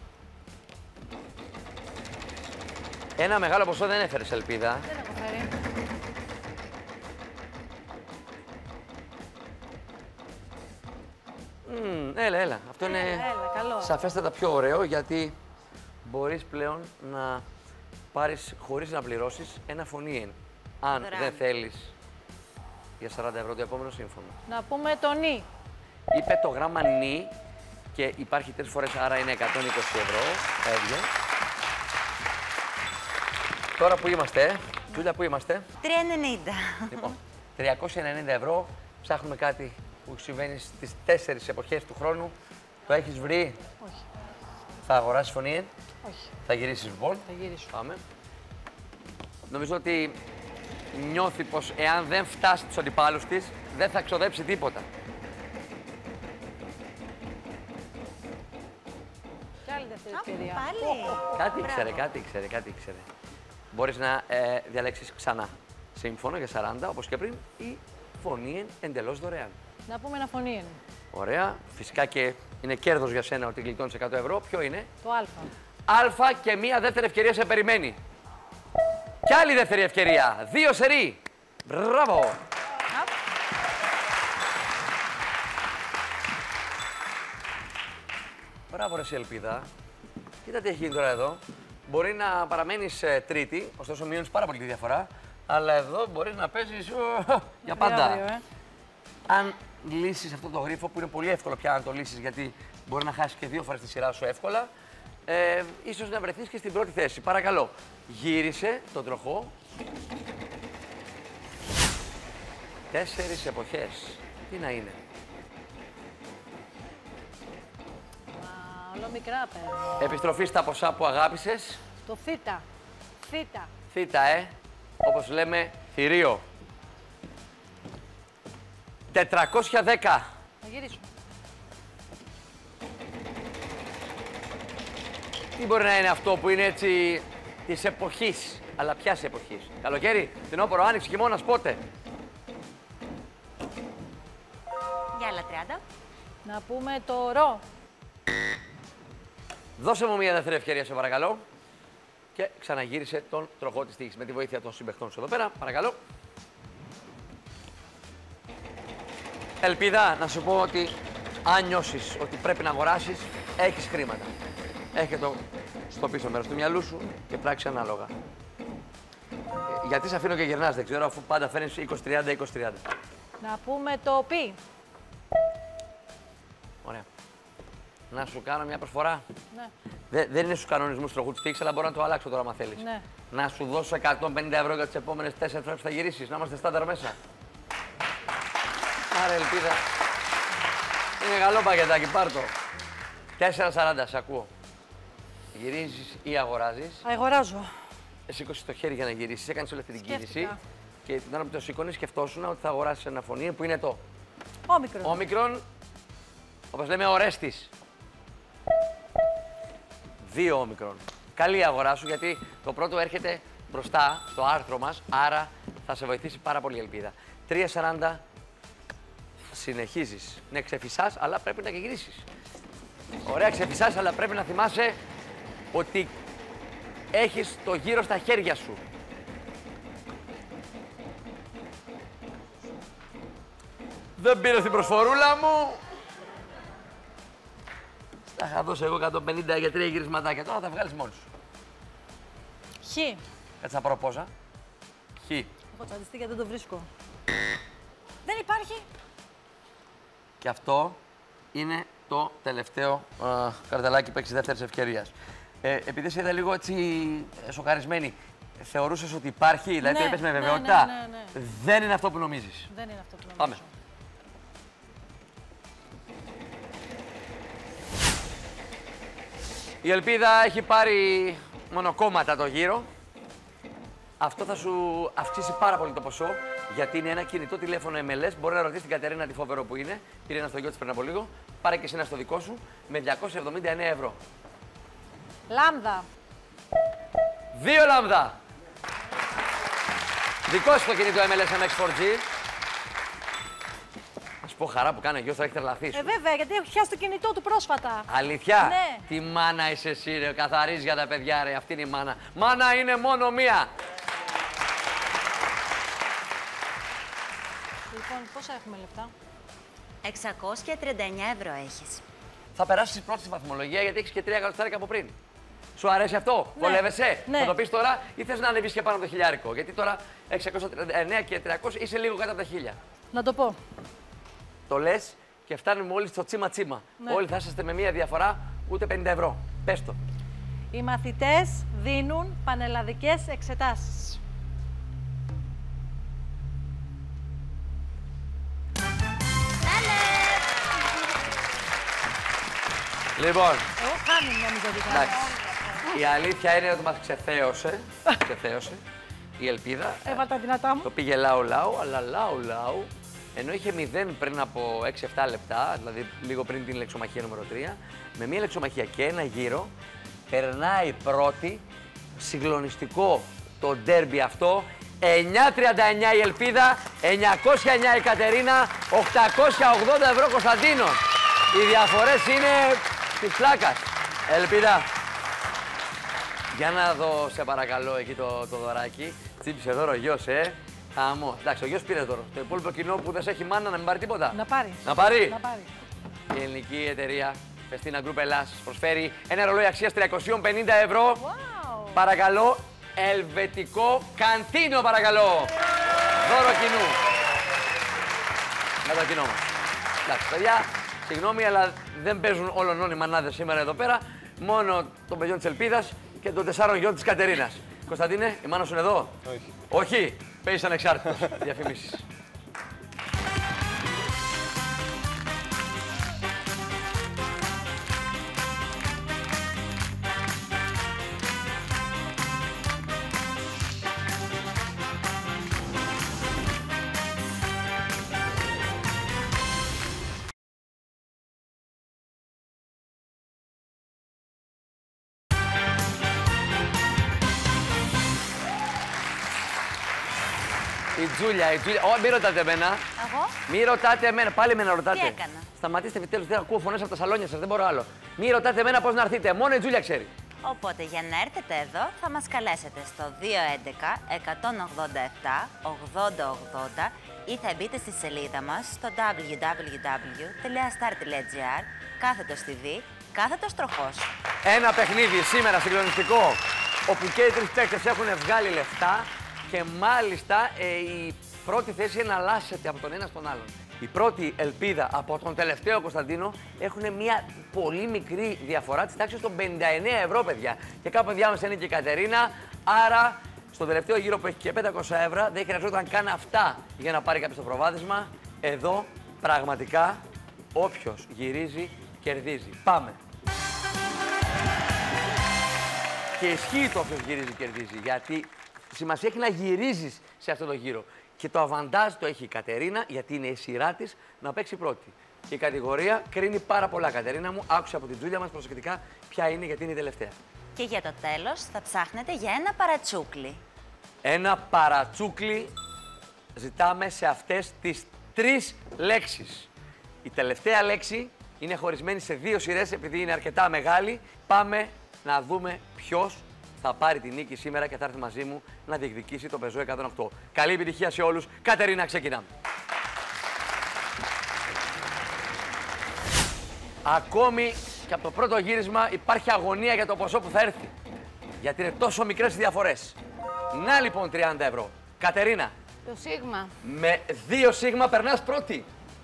Ένα μεγάλο ποσό δεν έφερες, Ελπίδα. Δεν έχω φέρει. Έλα. Αυτό είναι καλό. σαφέστατα πιο ωραίο, γιατί μπορείς πλέον να πάρεις χωρίς να πληρώσεις ένα φωνήεν. Αν δεν θέλεις για 40 ευρώ το επόμενο σύμφωνο. Να πούμε το νη. Είπε το γράμμα νη και υπάρχει 3 φορές, άρα είναι 120 ευρώ. Έβγε. Τώρα που είμαστε, Τζούλια, που είμαστε? 3,90. Λοιπόν, 390 ευρώ. Ψάχνουμε κάτι που συμβαίνει στις 4 εποχές του χρόνου. Το έχεις βρει? Όχι. Θα αγοράσεις φωνήεν? Όχι. Θα γυρίσεις λοιπόν? Θα γυρίσω. Πάμε. Νομίζω ότι νιώθει πως εάν δεν φτάσει τους αντιπάλους της, δεν θα ξοδέψει τίποτα. Κι άλλη δεύτερη ευκαιρία. Πάλι. Κάτι ήξερε. Μπορείς να διαλέξεις ξανά σύμφωνο για 40, όπως και πριν, ή φωνήεν εντελώς δωρεάν. Να πούμε ένα φωνήεν. Ωραία. Φυσικά και είναι κέρδος για σένα ότι γλιτώνεις 100 ευρώ. Ποιο είναι? Το α. Α και μία δεύτερη ευκαιρία σε περιμένει. Κι άλλη δεύτερη ευκαιρία. 2 σερί. Μπράβο. Μπράβο, ρε Ελπίδα. Κοίτα τι έχει γίνει τώρα εδώ. Μπορεί να παραμένεις τρίτη, ωστόσο μειώνεις πάρα πολύ τη διαφορά. Αλλά εδώ μπορείς να παίζεις για πάντα. Αύριο, Αν λύσεις αυτό το γρίφο, που είναι πολύ εύκολο πια να το λύσεις, γιατί μπορεί να χάσεις και 2 φορές τη σειρά σου εύκολα, ίσως να βρεθείς και στην πρώτη θέση. Παρακαλώ, γύρισε τον τροχό. 4 εποχές. Τι να είναι. Όλο μικρά παίρνω. Επιστροφή στα ποσά που αγάπησες. Το θήτα. Θήτα. Θήτα, όπως λέμε, θηρίο. 410. Να γυρίσουμε. Τι μπορεί να είναι αυτό που είναι έτσι της εποχής, αλλά ποιας εποχής. Καλοκαίρι, φθινόπωρο, άνοιξη, χειμώνας, πότε. Για άλλα 30. Να πούμε το ρο. Δώσε μου μια δεύτερη ευκαιρία, σε παρακαλώ. Και ξαναγύρισε τον τροχό της τύχης με τη βοήθεια των συμπαιχτών σου εδώ πέρα. Παρακαλώ. Ελπίδα, να σου πω ότι αν νιώσεις ότι πρέπει να αγοράσεις, έχεις χρήματα. Έχε το στο πίσω μέρος του μυαλού σου και πράξεις ανάλογα. Γιατί σε αφήνω και γυρνάς, δεν ξέρω, αφού πάντα φέρνεις 20-30, 20-30. Να πούμε το πι. Ωραία. Να σου κάνω μια προσφορά. Ναι. Δεν είναι στους κανονισμούς τροχού της τύχης, αλλά μπορώ να το αλλάξω τώρα, αν θέλεις. Ναι. Να σου δώσω 150 ευρώ για τις επόμενες 4 φορές που θα γυρίσεις, να είμαστε στάνταρ μέσα. Άρα, Ελπίδα. Είναι καλό πακετάκι, πάρ' το. 4,40, σε ακούω. Γυρίζεις ή αγοράζεις. Αγοράζω. Σήκωσες το χέρι για να γυρίσεις, έκανες όλη αυτή την κίνηση. Σκέφτηκα. Και την ώρα που το σηκώνεις, σκεφτόσουν ότι θα αγοράσεις ένα φωνή που είναι το Όμικρον. όμικρον, όπως λέμε, ορέστης. 2 όμικρον. Καλή αγορά σου, γιατί το πρώτο έρχεται μπροστά στο άρθρο μας, άρα θα σε βοηθήσει πάρα πολύ η Ελπίδα. 3,40. Συνεχίζεις. Ναι, ξεφυσάς, αλλά πρέπει να και γυρίσεις. Ωραία, ξεφυσάς, αλλά πρέπει να θυμάσαι ότι έχεις το γύρο στα χέρια σου. Δεν πήρε την προσφορούλα μου. Τα είχα δώσει εγώ 150 για 3 γυρισματάκια. Τώρα θα τα βγάλεις μόνος σου. Χ. Κάτσε να πάρω πόσα. Χ. Έχω τσαντιστεί γιατί δεν το βρίσκω. Δεν υπάρχει. Και αυτό είναι το τελευταίο καρτελάκι που έχεις δεύτερης ευκαιρίας. Επειδή σε είδα λίγο έτσι σοκαρισμένη, θεωρούσες ότι υπάρχει, δηλαδή το είπες με βεβαιότητα. Ναι. Δεν είναι αυτό που νομίζεις. Δεν είναι αυτό που νομίζω. Πάμε. Η Ελπίδα έχει πάρει μονοκόμματα το γύρο. Αυτό θα σου αυξήσει πάρα πολύ το ποσό, γιατί είναι ένα κινητό τηλέφωνο MLS. Μπορεί να ρωτήσει την Κατερίνα τη φοβερό που είναι. Πήρε ένα στο γιο της πριν από λίγο. Πάρε και εσύ ένα στο δικό σου με 279 ευρώ. Λάμδα. 2 λάμδα. Δικό σου το κινητό MLS MX4G. Να σου πω χαρά που κάνει ο γιος, θα έχει τρελαθεί. Βέβαια, γιατί έχω πιάσει το κινητό του πρόσφατα. Αλήθεια. Ναι. Τι μάνα είσαι εσύ, ρε. Καθαρίζεις για τα παιδιά, ρε. Αυτή είναι η μάνα. Μάνα είναι μόνο μία. Λοιπόν, πόσα έχουμε λεπτά. 639 ευρώ έχεις. Θα περάσεις πρώτη στη βαθμολογία, γιατί έχεις και 3 εκατοστάρικα από πριν. Σου αρέσει αυτό, Ναι. βολεύεσαι. Ναι. Θα το πεις τώρα ή θες να ανεβείς και πάνω από το χιλιάρικο. Γιατί τώρα 639 και 300 είσαι λίγο κάτω από τα 1000. Να το πω. Το λες και φτάνουμε όλοι στο τσίμα-τσίμα. Ναι. Όλοι θα είσαστε με μία διαφορά, ούτε 50 ευρώ. Πες το. Οι μαθητές δίνουν πανελλαδικές εξετάσεις. Λοιπόν, Εγώ χάνω νομίζω ότι θα. εντάξει. Η αλήθεια είναι ότι μας ξεθέωσε η Ελπίδα. Έβαλα τα δυνατά μου. Το πήγε λάου-λάου, αλλά λάου-λάου, ενώ είχε 0 πριν από 6-7 λεπτά, δηλαδή λίγο πριν την λεξομαχία νούμερο 3, με μία λεξομαχία και ένα γύρο, περνάει πρώτη, συγκλονιστικό το ντέρμπι αυτό, 9,39 η Ελπίδα, 909 η Κατερίνα, 880 ευρώ Κωνσταντίνος. Οι διαφορές είναι της πλάκας. Ελπίδα, για να δω, σε παρακαλώ, εκεί το δωράκι. Τσίπησε δώρο ο γιος, Χαμό. Εντάξει, ο γιος πήρε δώρο. Το υπόλοιπο κοινό που δεν σε έχει μάνα να μην πάρει τίποτα. Να πάρει. Να πάρει. Να πάρει. Η ελληνική εταιρεία Festina Group Ελλάς προσφέρει ένα ρολόι αξίας 350 ευρώ. Wow. Παρακαλώ, ελβετικό καντίνο, παρακαλώ. Δώρο κοινού. Με το κοινό μας. Εντάξει, παιδιά, συγγνώμη, αλλά δεν παίζουν όλων οι μανάδες σήμερα εδώ πέρα. Μόνο των παιδιών της Ελπίδας και των 4 γιών της Κατερίνας. Κωνσταντίνε, η μάνα σου είναι εδώ. Όχι. Όχι, παίζεις ανεξάρτητος. Διαφημίσεις. Η Τζούλια. Μην ρωτάτε εμένα. Εγώ. Μην ρωτάτε εμένα. Πάλι εμένα ρωτάτε. Τι έκανα? Σταματήστε επιτέλους. Δεν ακούω φωνές από τα σαλόνια σας. Δεν μπορώ άλλο. Μην ρωτάτε εμένα πώς να έρθετε. Μόνο η Τζούλια ξέρει. Οπότε για να έρθετε εδώ θα μας καλέσετε στο 211-187-8080 ή θα μπείτε στη σελίδα μας στο www.star.gr /TV /τροχός. Ένα παιχνίδι σήμερα συγκλονιστικό, όπου και οι τρεις παίκτες έχουν βγάλει λεφτά και μάλιστα η πρώτη θέση είναι να αλλάσετε από τον ένα στον άλλον. Η πρώτη ελπίδα από τον τελευταίο Κωνσταντίνο έχουν μια πολύ μικρή διαφορά της τάξης των 59 ευρώ, παιδιά. Και κάπου διάμεσα είναι και η Κατερίνα, άρα στον τελευταίο γύρο που έχει και 500 ευρώ δεν χρειαζόταν καν αυτά για να πάρει κάποιο το προβάδισμα. Εδώ πραγματικά όποιος γυρίζει κερδίζει. Πάμε. Και ισχύει το όποιος γυρίζει κερδίζει, γιατί σημασία έχει να γυρίζεις σε αυτό το γύρο. Και το αβαντάζ το έχει η Κατερίνα, γιατί είναι η σειρά της να παίξει πρώτη. Και η κατηγορία κρίνει πάρα πολλά. Κατερίνα μου, άκουσε από την Τζούλια μας προσεκτικά ποια είναι, γιατί είναι η τελευταία. Και για το τέλος θα ψάχνετε για ένα παρατσούκλι. Ένα παρατσούκλι ζητάμε σε αυτές τις 3 λέξεις. Η τελευταία λέξη είναι χωρισμένη σε 2 σειρές, επειδή είναι αρκετά μεγάλη. Πάμε να δούμε ποιος θα πάρει τη νίκη σήμερα και θα έρθει μαζί μου να διεκδικήσει το Πεζό 108. Καλή επιτυχία σε όλους. Κατερίνα, ξεκινάμε. Ακόμη και από το πρώτο γύρισμα υπάρχει αγωνία για το ποσό που θα έρθει. Γιατί είναι τόσο μικρές οι διαφορές. Να λοιπόν 30 ευρώ. Κατερίνα. Το σίγμα. Με 2 σίγμα περνάς πρώτη.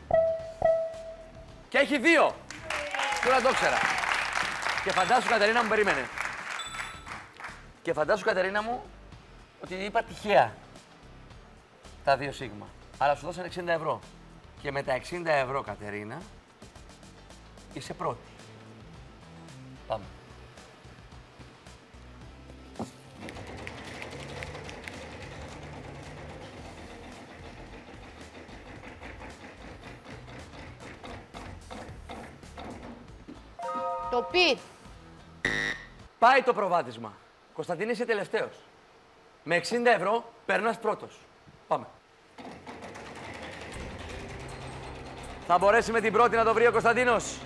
Και έχει 2. Τώρα το ξέρα. Και φαντάσου, Κατερίνα μου, περίμενε. Και φαντάσου, Κατερίνα μου, ότι είπα τυχαία τα 2 σίγμα. Αλλά σου δώσανε 60 ευρώ. Και με τα 60 ευρώ, Κατερίνα, είσαι πρώτη. Πάμε. Το πι. Πάει το προβάδισμα. Κωνσταντίνε, είσαι τελευταίος. Με 60 ευρώ περνάς πρώτος. Πάμε. Θα μπορέσει με την πρώτη να το βρει ο Κωνσταντίνος.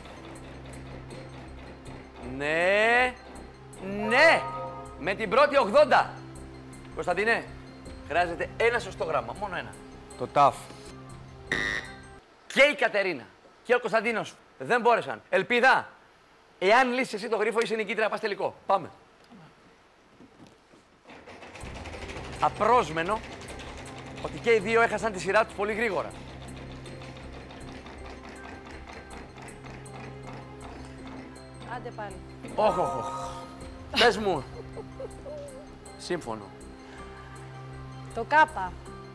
Ναι. Ναι. Με την πρώτη 80. Κωνσταντίνε, χρειάζεται ένα σωστό γράμμα. Μόνο ένα. Το ταφ. Και η Κατερίνα και ο Κωνσταντίνος δεν μπόρεσαν. Ελπίδα, εάν λύσεις εσύ το γρίφο, είσαι νικήτρια, πας τελικό. Πάμε. Απρόσμενο ότι και οι 2 έχασαν τη σειρά τους πολύ γρήγορα. Άντε πάλι. Όχι, όχι. Πες μου. Σύμφωνο. Το κάπα.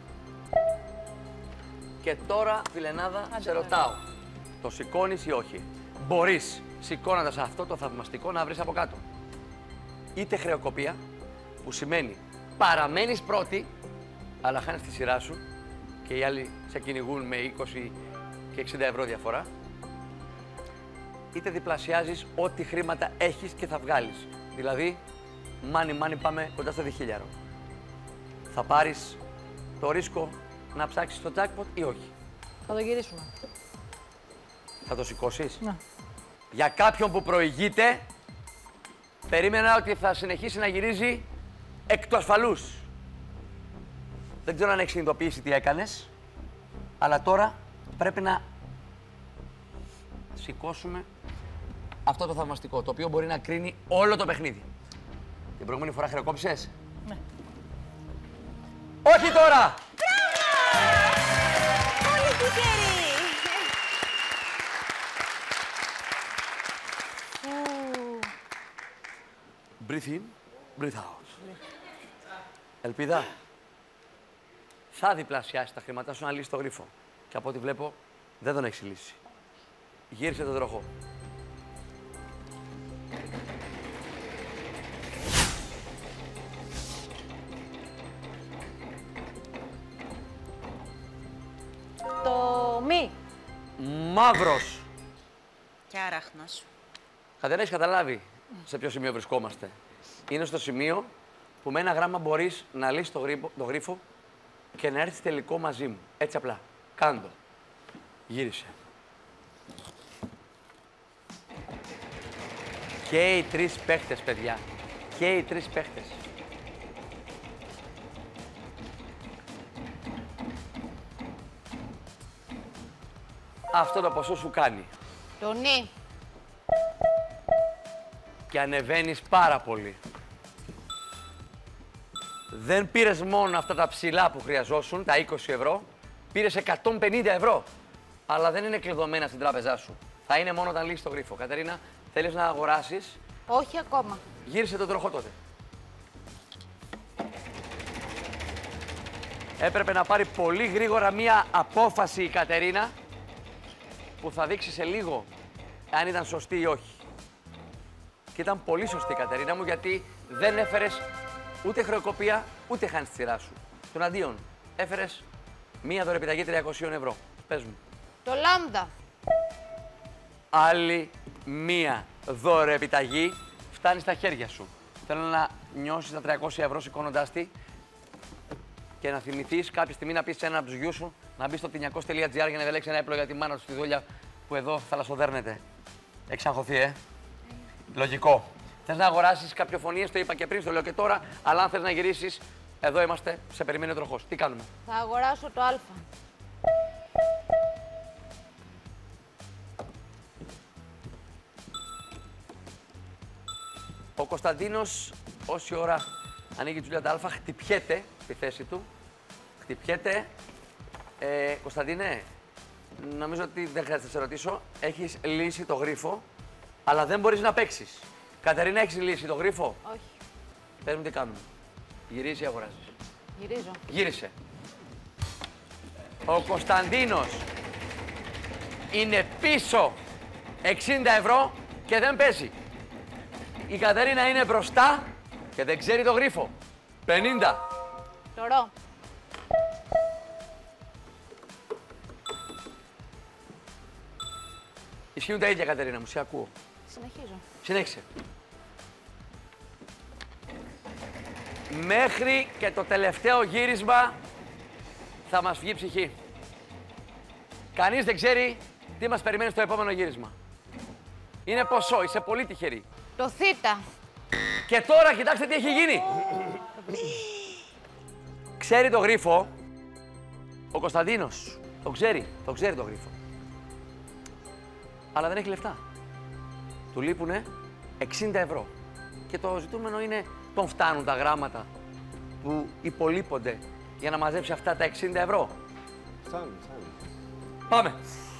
Και τώρα, φιλενάδα, σε ρωτάω. Το σηκώνεις ή όχι? Μπορείς, σηκώνοντας αυτό το θαυμαστικό, να βρεις από κάτω είτε χρεοκοπία, που σημαίνει παραμένεις πρώτη, αλλά χάνεις τη σειρά σου και οι άλλοι σε κυνηγούν με 20 και 60 ευρώ διαφορά, είτε διπλασιάζεις ό,τι χρήματα έχεις και θα βγάλεις. Δηλαδή, μάνι πάμε κοντά στο 2.000. Θα πάρεις το ρίσκο να ψάξεις το jackpot ή όχι? Θα το γυρίσουμε. Θα το σηκώσεις? Ναι. Για κάποιον που προηγείται, περίμενα ότι θα συνεχίσει να γυρίζει εκ του ασφαλούς. Δεν ξέρω αν έχεις συνειδητοποιήσει τι έκανες, αλλά τώρα πρέπει να σηκώσουμε αυτό το θαυμαστικό, το οποίο μπορεί να κρίνει όλο το παιχνίδι. Την προηγούμενη φορά χρεοκόπησες? Ναι. Όχι τώρα! Πολύ τυχερή! Breathe in, breathe out. Ελπίδα, θα διπλασιάσει τα χρήματά σου να λύσει το γρίφο. Και από ό,τι βλέπω, δεν τον έχεις λύσει. Γύρισε τον τροχό. Το μη. Μαύρος. Και άραχνος. Δεν έχεις καταλάβει σε ποιο σημείο βρισκόμαστε. Είναι στο σημείο που με ένα γράμμα μπορείς να λύσεις το γρίφο και να έρθεις τελικό μαζί μου. Έτσι απλά. Κάντο. Γύρισε. Και οι 3 παίχτες, παιδιά. Και οι 3 παίχτες. Αυτό το ποσό σου κάνει. Το νι. Και ανεβαίνεις πάρα πολύ. Δεν πήρες μόνο αυτά τα ψηλά που χρειαζόσουν, τα 20 ευρώ, πήρες 150 ευρώ. Αλλά δεν είναι κλειδωμένα στην τράπεζά σου. Θα είναι μόνο όταν λύσεις το γρίφο. Κατερίνα, θέλεις να αγοράσεις? Όχι ακόμα. Γύρισε τον τροχό τότε. Έπρεπε να πάρει πολύ γρήγορα μία απόφαση η Κατερίνα που θα δείξει σε λίγο αν ήταν σωστή ή όχι. Και ήταν πολύ σωστή η Κατερίνα μου, γιατί δεν έφερες ούτε χρεοκοπία, ούτε χάνεις τη σειρά σου. Τον αντίον, έφερες μία δωρεπιταγή 300 ευρώ. Πες μου. Το λάμδα. Άλλη μία δωρεπιταγή φτάνει στα χέρια σου. Θέλω να νιώσεις τα 300 ευρώ σηκώνοντάς τη και να θυμηθείς κάποια στιγμή να πεις σε έναν από τους γιους σου να μπει στο τηνιακός.gr για να διαλέξει ένα έπλο για τη μάνα του στη δουλειά που εδώ θαλασσοδέρνεται. Έχεις αγχωθεί, Λογικό. Θες να αγοράσεις καπιοφωνίες, το είπα και πριν, το λέω και τώρα, αλλά αν θες να γυρίσεις, εδώ είμαστε, σε περιμένει ο τροχός. Τι κάνουμε? Θα αγοράσω το α. Ο Κωνσταντίνος, όση ώρα ανοίγει η Τζούλια τα α, χτυπιέται στη θέση του. Χτυπιέται. Κωνσταντίνε, νομίζω ότι δεν χρειάζεται να σε ρωτήσω. Έχεις λύσει το γρίφο, αλλά δεν μπορείς να παίξεις. Κατερίνα, έχεις λύσει το γρίφο? Όχι. Πες μου τι κάνουμε. Γυρίζεις ή αγοράζεις? Γυρίζω. Γύρισε. Ο Κωνσταντίνος είναι πίσω 60 ευρώ και δεν παίζει. Η Κατερίνα είναι μπροστά και δεν ξέρει το γρίφο. 50. Το ρο. Ισχύουν τα ίδια, Κατερίνα μου, σε ακούω. Συνεχίζω. Συνέχισε. Μέχρι και το τελευταίο γύρισμα θα μας βγει ψυχή. Κανείς δεν ξέρει τι μας περιμένει στο επόμενο γύρισμα. Είναι ποσό, είσαι πολύ τυχερή. Το θήτα. Και τώρα κοιτάξτε τι έχει γίνει. Ξέρει το γρίφο ο Κωνσταντίνος. Το ξέρει το γρίφο. Αλλά δεν έχει λεφτά. Του λείπουνε 60 ευρώ. Και το ζητούμενο είναι, τον φτάνουν τα γράμματα που υπολείπονται για να μαζέψει αυτά τα 60 ευρώ. Φτάνει. Πάμε.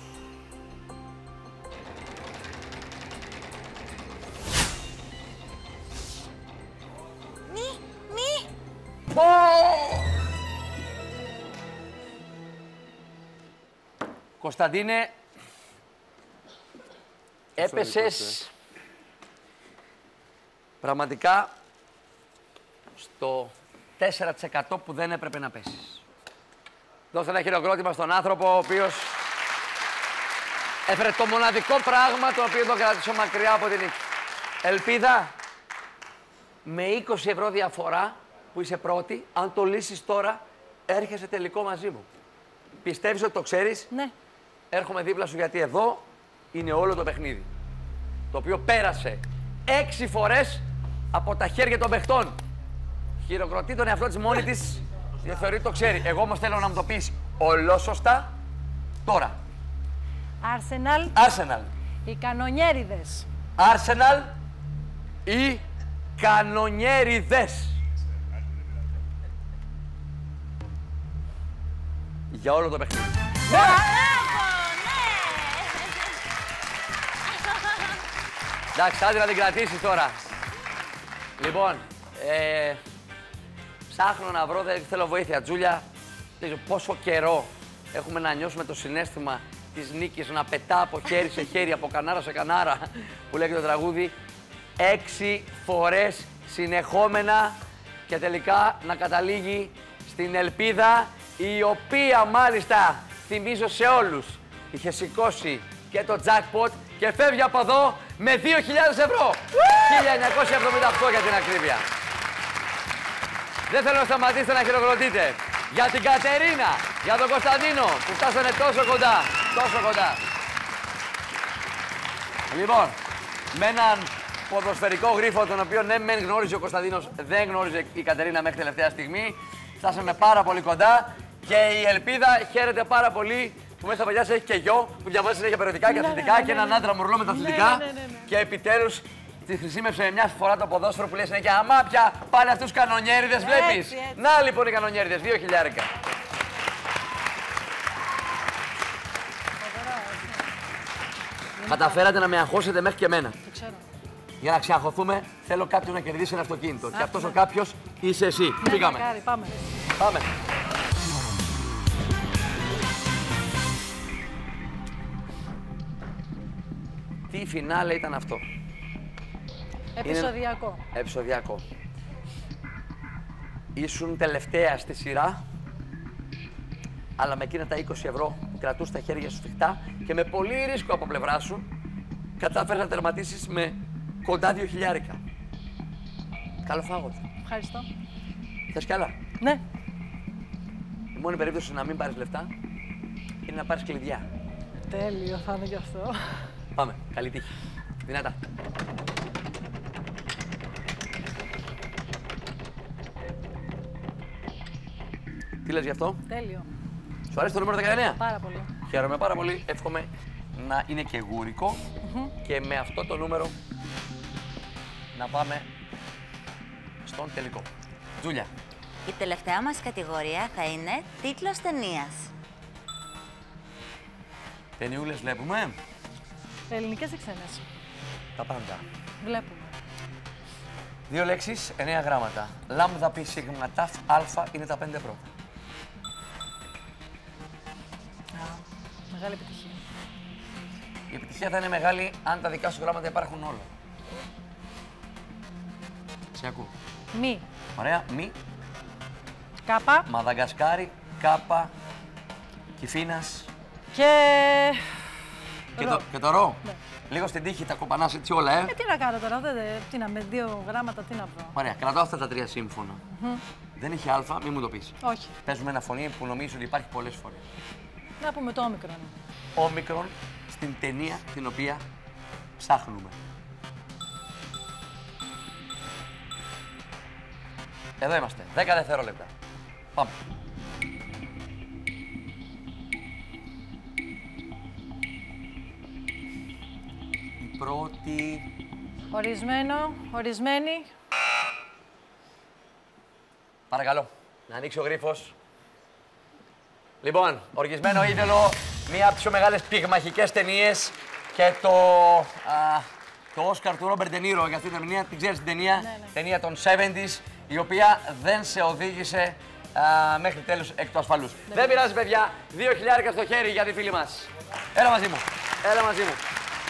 Μη. Κωνσταντίνε, έπεσες πραγματικά στο 4% που δεν έπρεπε να πέσεις. Δώστε ένα χειροκρότημα στον άνθρωπο ο οποίος έφερε το μοναδικό πράγμα το οποίο τον κράτησε μακριά από την νίκη. Ελπίδα, με 20 ευρώ διαφορά που είσαι πρώτη, αν το λύσεις τώρα, έρχεσαι τελικό μαζί μου. Πιστεύεις ότι το ξέρεις? Ναι. Έρχομαι δίπλα σου γιατί εδώ είναι όλο το παιχνίδι. Το οποίο πέρασε 6 φορές από τα χέρια των παιχτών. Χειροκροτεί τον εαυτό της μόνη της, γιατί θεωρεί ότι το ξέρει. Εγώ όμως θέλω να μου το πεις ολόσωστα τώρα. Arsenal. Arsenal. Οι κανονιέριδες. Arsenal ή κανονιέριδες. Για όλο το παιχνίδι. Εντάξει, άντε να την κρατήσεις τώρα. Λοιπόν, ψάχνω να βρω, δεν θέλω βοήθεια. Τζούλια, δεν ξέρω πόσο καιρό έχουμε να νιώσουμε το συναίσθημα της νίκης, να πετά από χέρι σε χέρι, από κανάρα σε κανάρα, που λέγεται το τραγούδι. 6 φορές συνεχόμενα και τελικά να καταλήγει στην ελπίδα, η οποία μάλιστα, θυμίζω σε όλους, είχε σηκώσει και το jackpot και φεύγει από εδώ με 2.000 ευρώ. 1978 για την ακρίβεια. Δεν θέλω να σταματήσετε να χειροκροτείτε. Για την Κατερίνα, για τον Κωνσταντίνο που φτάσανε τόσο κοντά. Τόσο κοντά. Λοιπόν, με έναν ποδοσφαιρικό γρίφο, τον οποίο ναι, μεν γνώριζε ο Κωνσταντίνος, δεν γνώριζε η Κατερίνα μέχρι τελευταία στιγμή. Φτάσαμε πάρα πολύ κοντά και η Ελπίδα χαίρεται πάρα πολύ που μέσα στα παιδιά έχει και γιο που διαβάζει συνέχεια περιοδικά και αθλητικά και έναν άντρα μουρλό με τα αθλητικά. Και επιτέλους τη χρησιμεύσε μια φορά το ποδόσφαιρο που λέει συνέχεια αμάπια, πάλι αυτούς τους κανονιέριδες βλέπεις. Να λοιπόν οι κανονιέριδες, 2 χιλιάρικα. Καταφέρατε να με αγχώσετε μέχρι και εμένα. Το ξέρω. Για να ξεαγχωθούμε, θέλω κάποιος να κερδίσει ένα αυτοκίνητο. Και αυτός ο κάποιος είσαι εσύ. Πήγαμε. Μακάρι, πάμε. Πάμε. Τι φινάλε ήταν αυτό. Επεισοδιακό. Επεισοδιακό. Ήσουν τελευταία στη σειρά, αλλά με εκείνα τα 20 ευρώ που κρατούς στα χέρια σου σφιχτά και με πολύ ρίσκο από πλευρά σου, κατάφερες να τερματίσεις με κοντά 2 χιλιάρικα. Καλό φάγωτα. Ευχαριστώ. Θες κι άλλα. Ναι. Η μόνη περίπτωση να μην πάρεις λεφτά είναι να πάρεις κλειδιά. Τέλειο, θα είναι κι αυτό. Πάμε. Καλή τύχη. Δυνατά. Τι λες γι' αυτό. Τέλειο. Σου αρέσει το νούμερο 19. Πάρα πολύ. Χαίρομαι πάρα πολύ. Εύχομαι να είναι και γούρικο και με αυτό το νούμερο να πάμε στον τελικό. Τζούλια. Η τελευταία μας κατηγορία θα είναι τίτλος ταινίας. Ταινιούλες βλέπουμε. Ελληνικές ή ξένες. Τα πάντα. Βλέπουμε. 2 λέξεις, 9 γράμματα. Λάμδα, πι, σίγμα, ταφ, αλφα είναι τα 5 πρώτα. Μεγάλη επιτυχία. Η επιτυχία θα είναι μεγάλη αν τα δικά σου γράμματα υπάρχουν όλα. Σε ακούω. Μη. Ωραία. Μη, Κάπα. Μαδαγκασκάρι, Κάπα, Κυφίνας και το ρο. Ναι. Λίγο στην τύχη τα κοπανάς έτσι όλα, Τι να κάνω τώρα, τι να, με 2 γράμματα τι να βρω. Ωραία, κρατάω αυτά τα 3 σύμφωνα. Δεν έχει αλφα, μην μου το πεις. Όχι. Παίζουμε ένα φωνή που νομίζω ότι υπάρχει πολλές φορές. Να πούμε το όμικρον. Όμικρον στην ταινία την οποία ψάχνουμε. Εδώ είμαστε, 10 δευτερόλεπτα. Πάμε. Η πρώτη... Ορισμένο, ορισμένη. Παρακαλώ, να ανοίξει ο γρίφος. Λοιπόν, οργισμένο είδωλο, μία από τις πιο μεγάλες πυγμαχικές ταινίες και το Όσκαρ του Ρόμπερτ Ντενίρο για αυτή την ταινία. Την ξέρεις την ταινία, ταινία των 70s, η οποία δεν σε οδήγησε μέχρι τέλους εκ του ασφαλούς. Δεν πειράζει, παιδιά, 2 χιλιάρικα στο χέρι για τη φίλη μας. Έλα μαζί μου, έλα μαζί μου.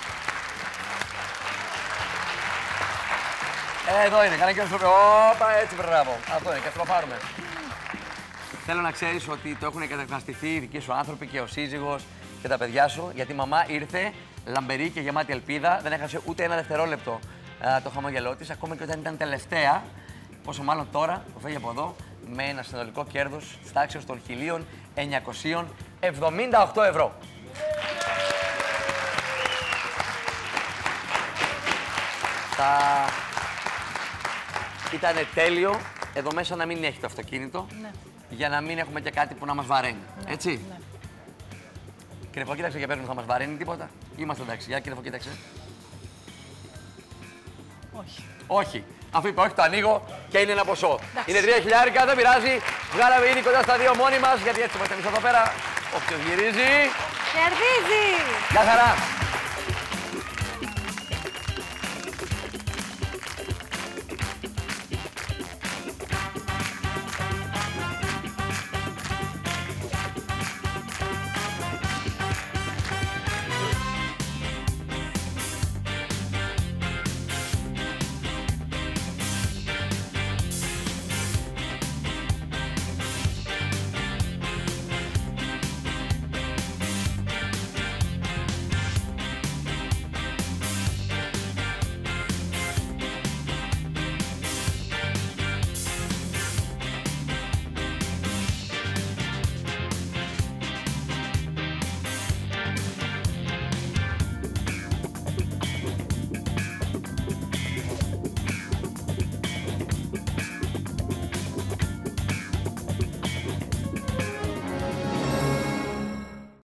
Εδώ είναι, κανένα και όπα, έτσι μπράβο. Αυτό είναι, και αυτό το πάρουμε. Θέλω να ξέρεις ότι το έχουν κατακναστηθεί οι δικοί σου άνθρωποι και ο σύζυγος και τα παιδιά σου, γιατί η μαμά ήρθε λαμπερή και γεμάτη ελπίδα, δεν έχασε ούτε ένα δευτερόλεπτο το χαμόγελό της, ακόμα και όταν ήταν τελευταία, πόσο μάλλον τώρα που φεύγει από εδώ, με ένα συνολικό κέρδος της τάξης των 1.978 ευρώ. Ήταν τέλειο εδώ μέσα να μην έχει το αυτοκίνητο, για να μην έχουμε και κάτι που να μας βαραίνει, έτσι. Κύριε Φω, κοίταξε και παίρνουμε, θα μας βαραίνει τίποτα. Είμαστε εντάξει, για κύριε Φω, κοίταξε. Όχι. Όχι. Αφού είπα όχι, το ανοίγω και είναι ένα ποσό. Είναι 3 χιλιάρικα, δεν πειράζει. Βγάλαμε ήδη κοντά στα 2 μόνοι μας, γιατί έτσι είμαστε εμείς εδώ πέρα. Όποιος γυρίζει... Κερδίζει! Γεια χαρά!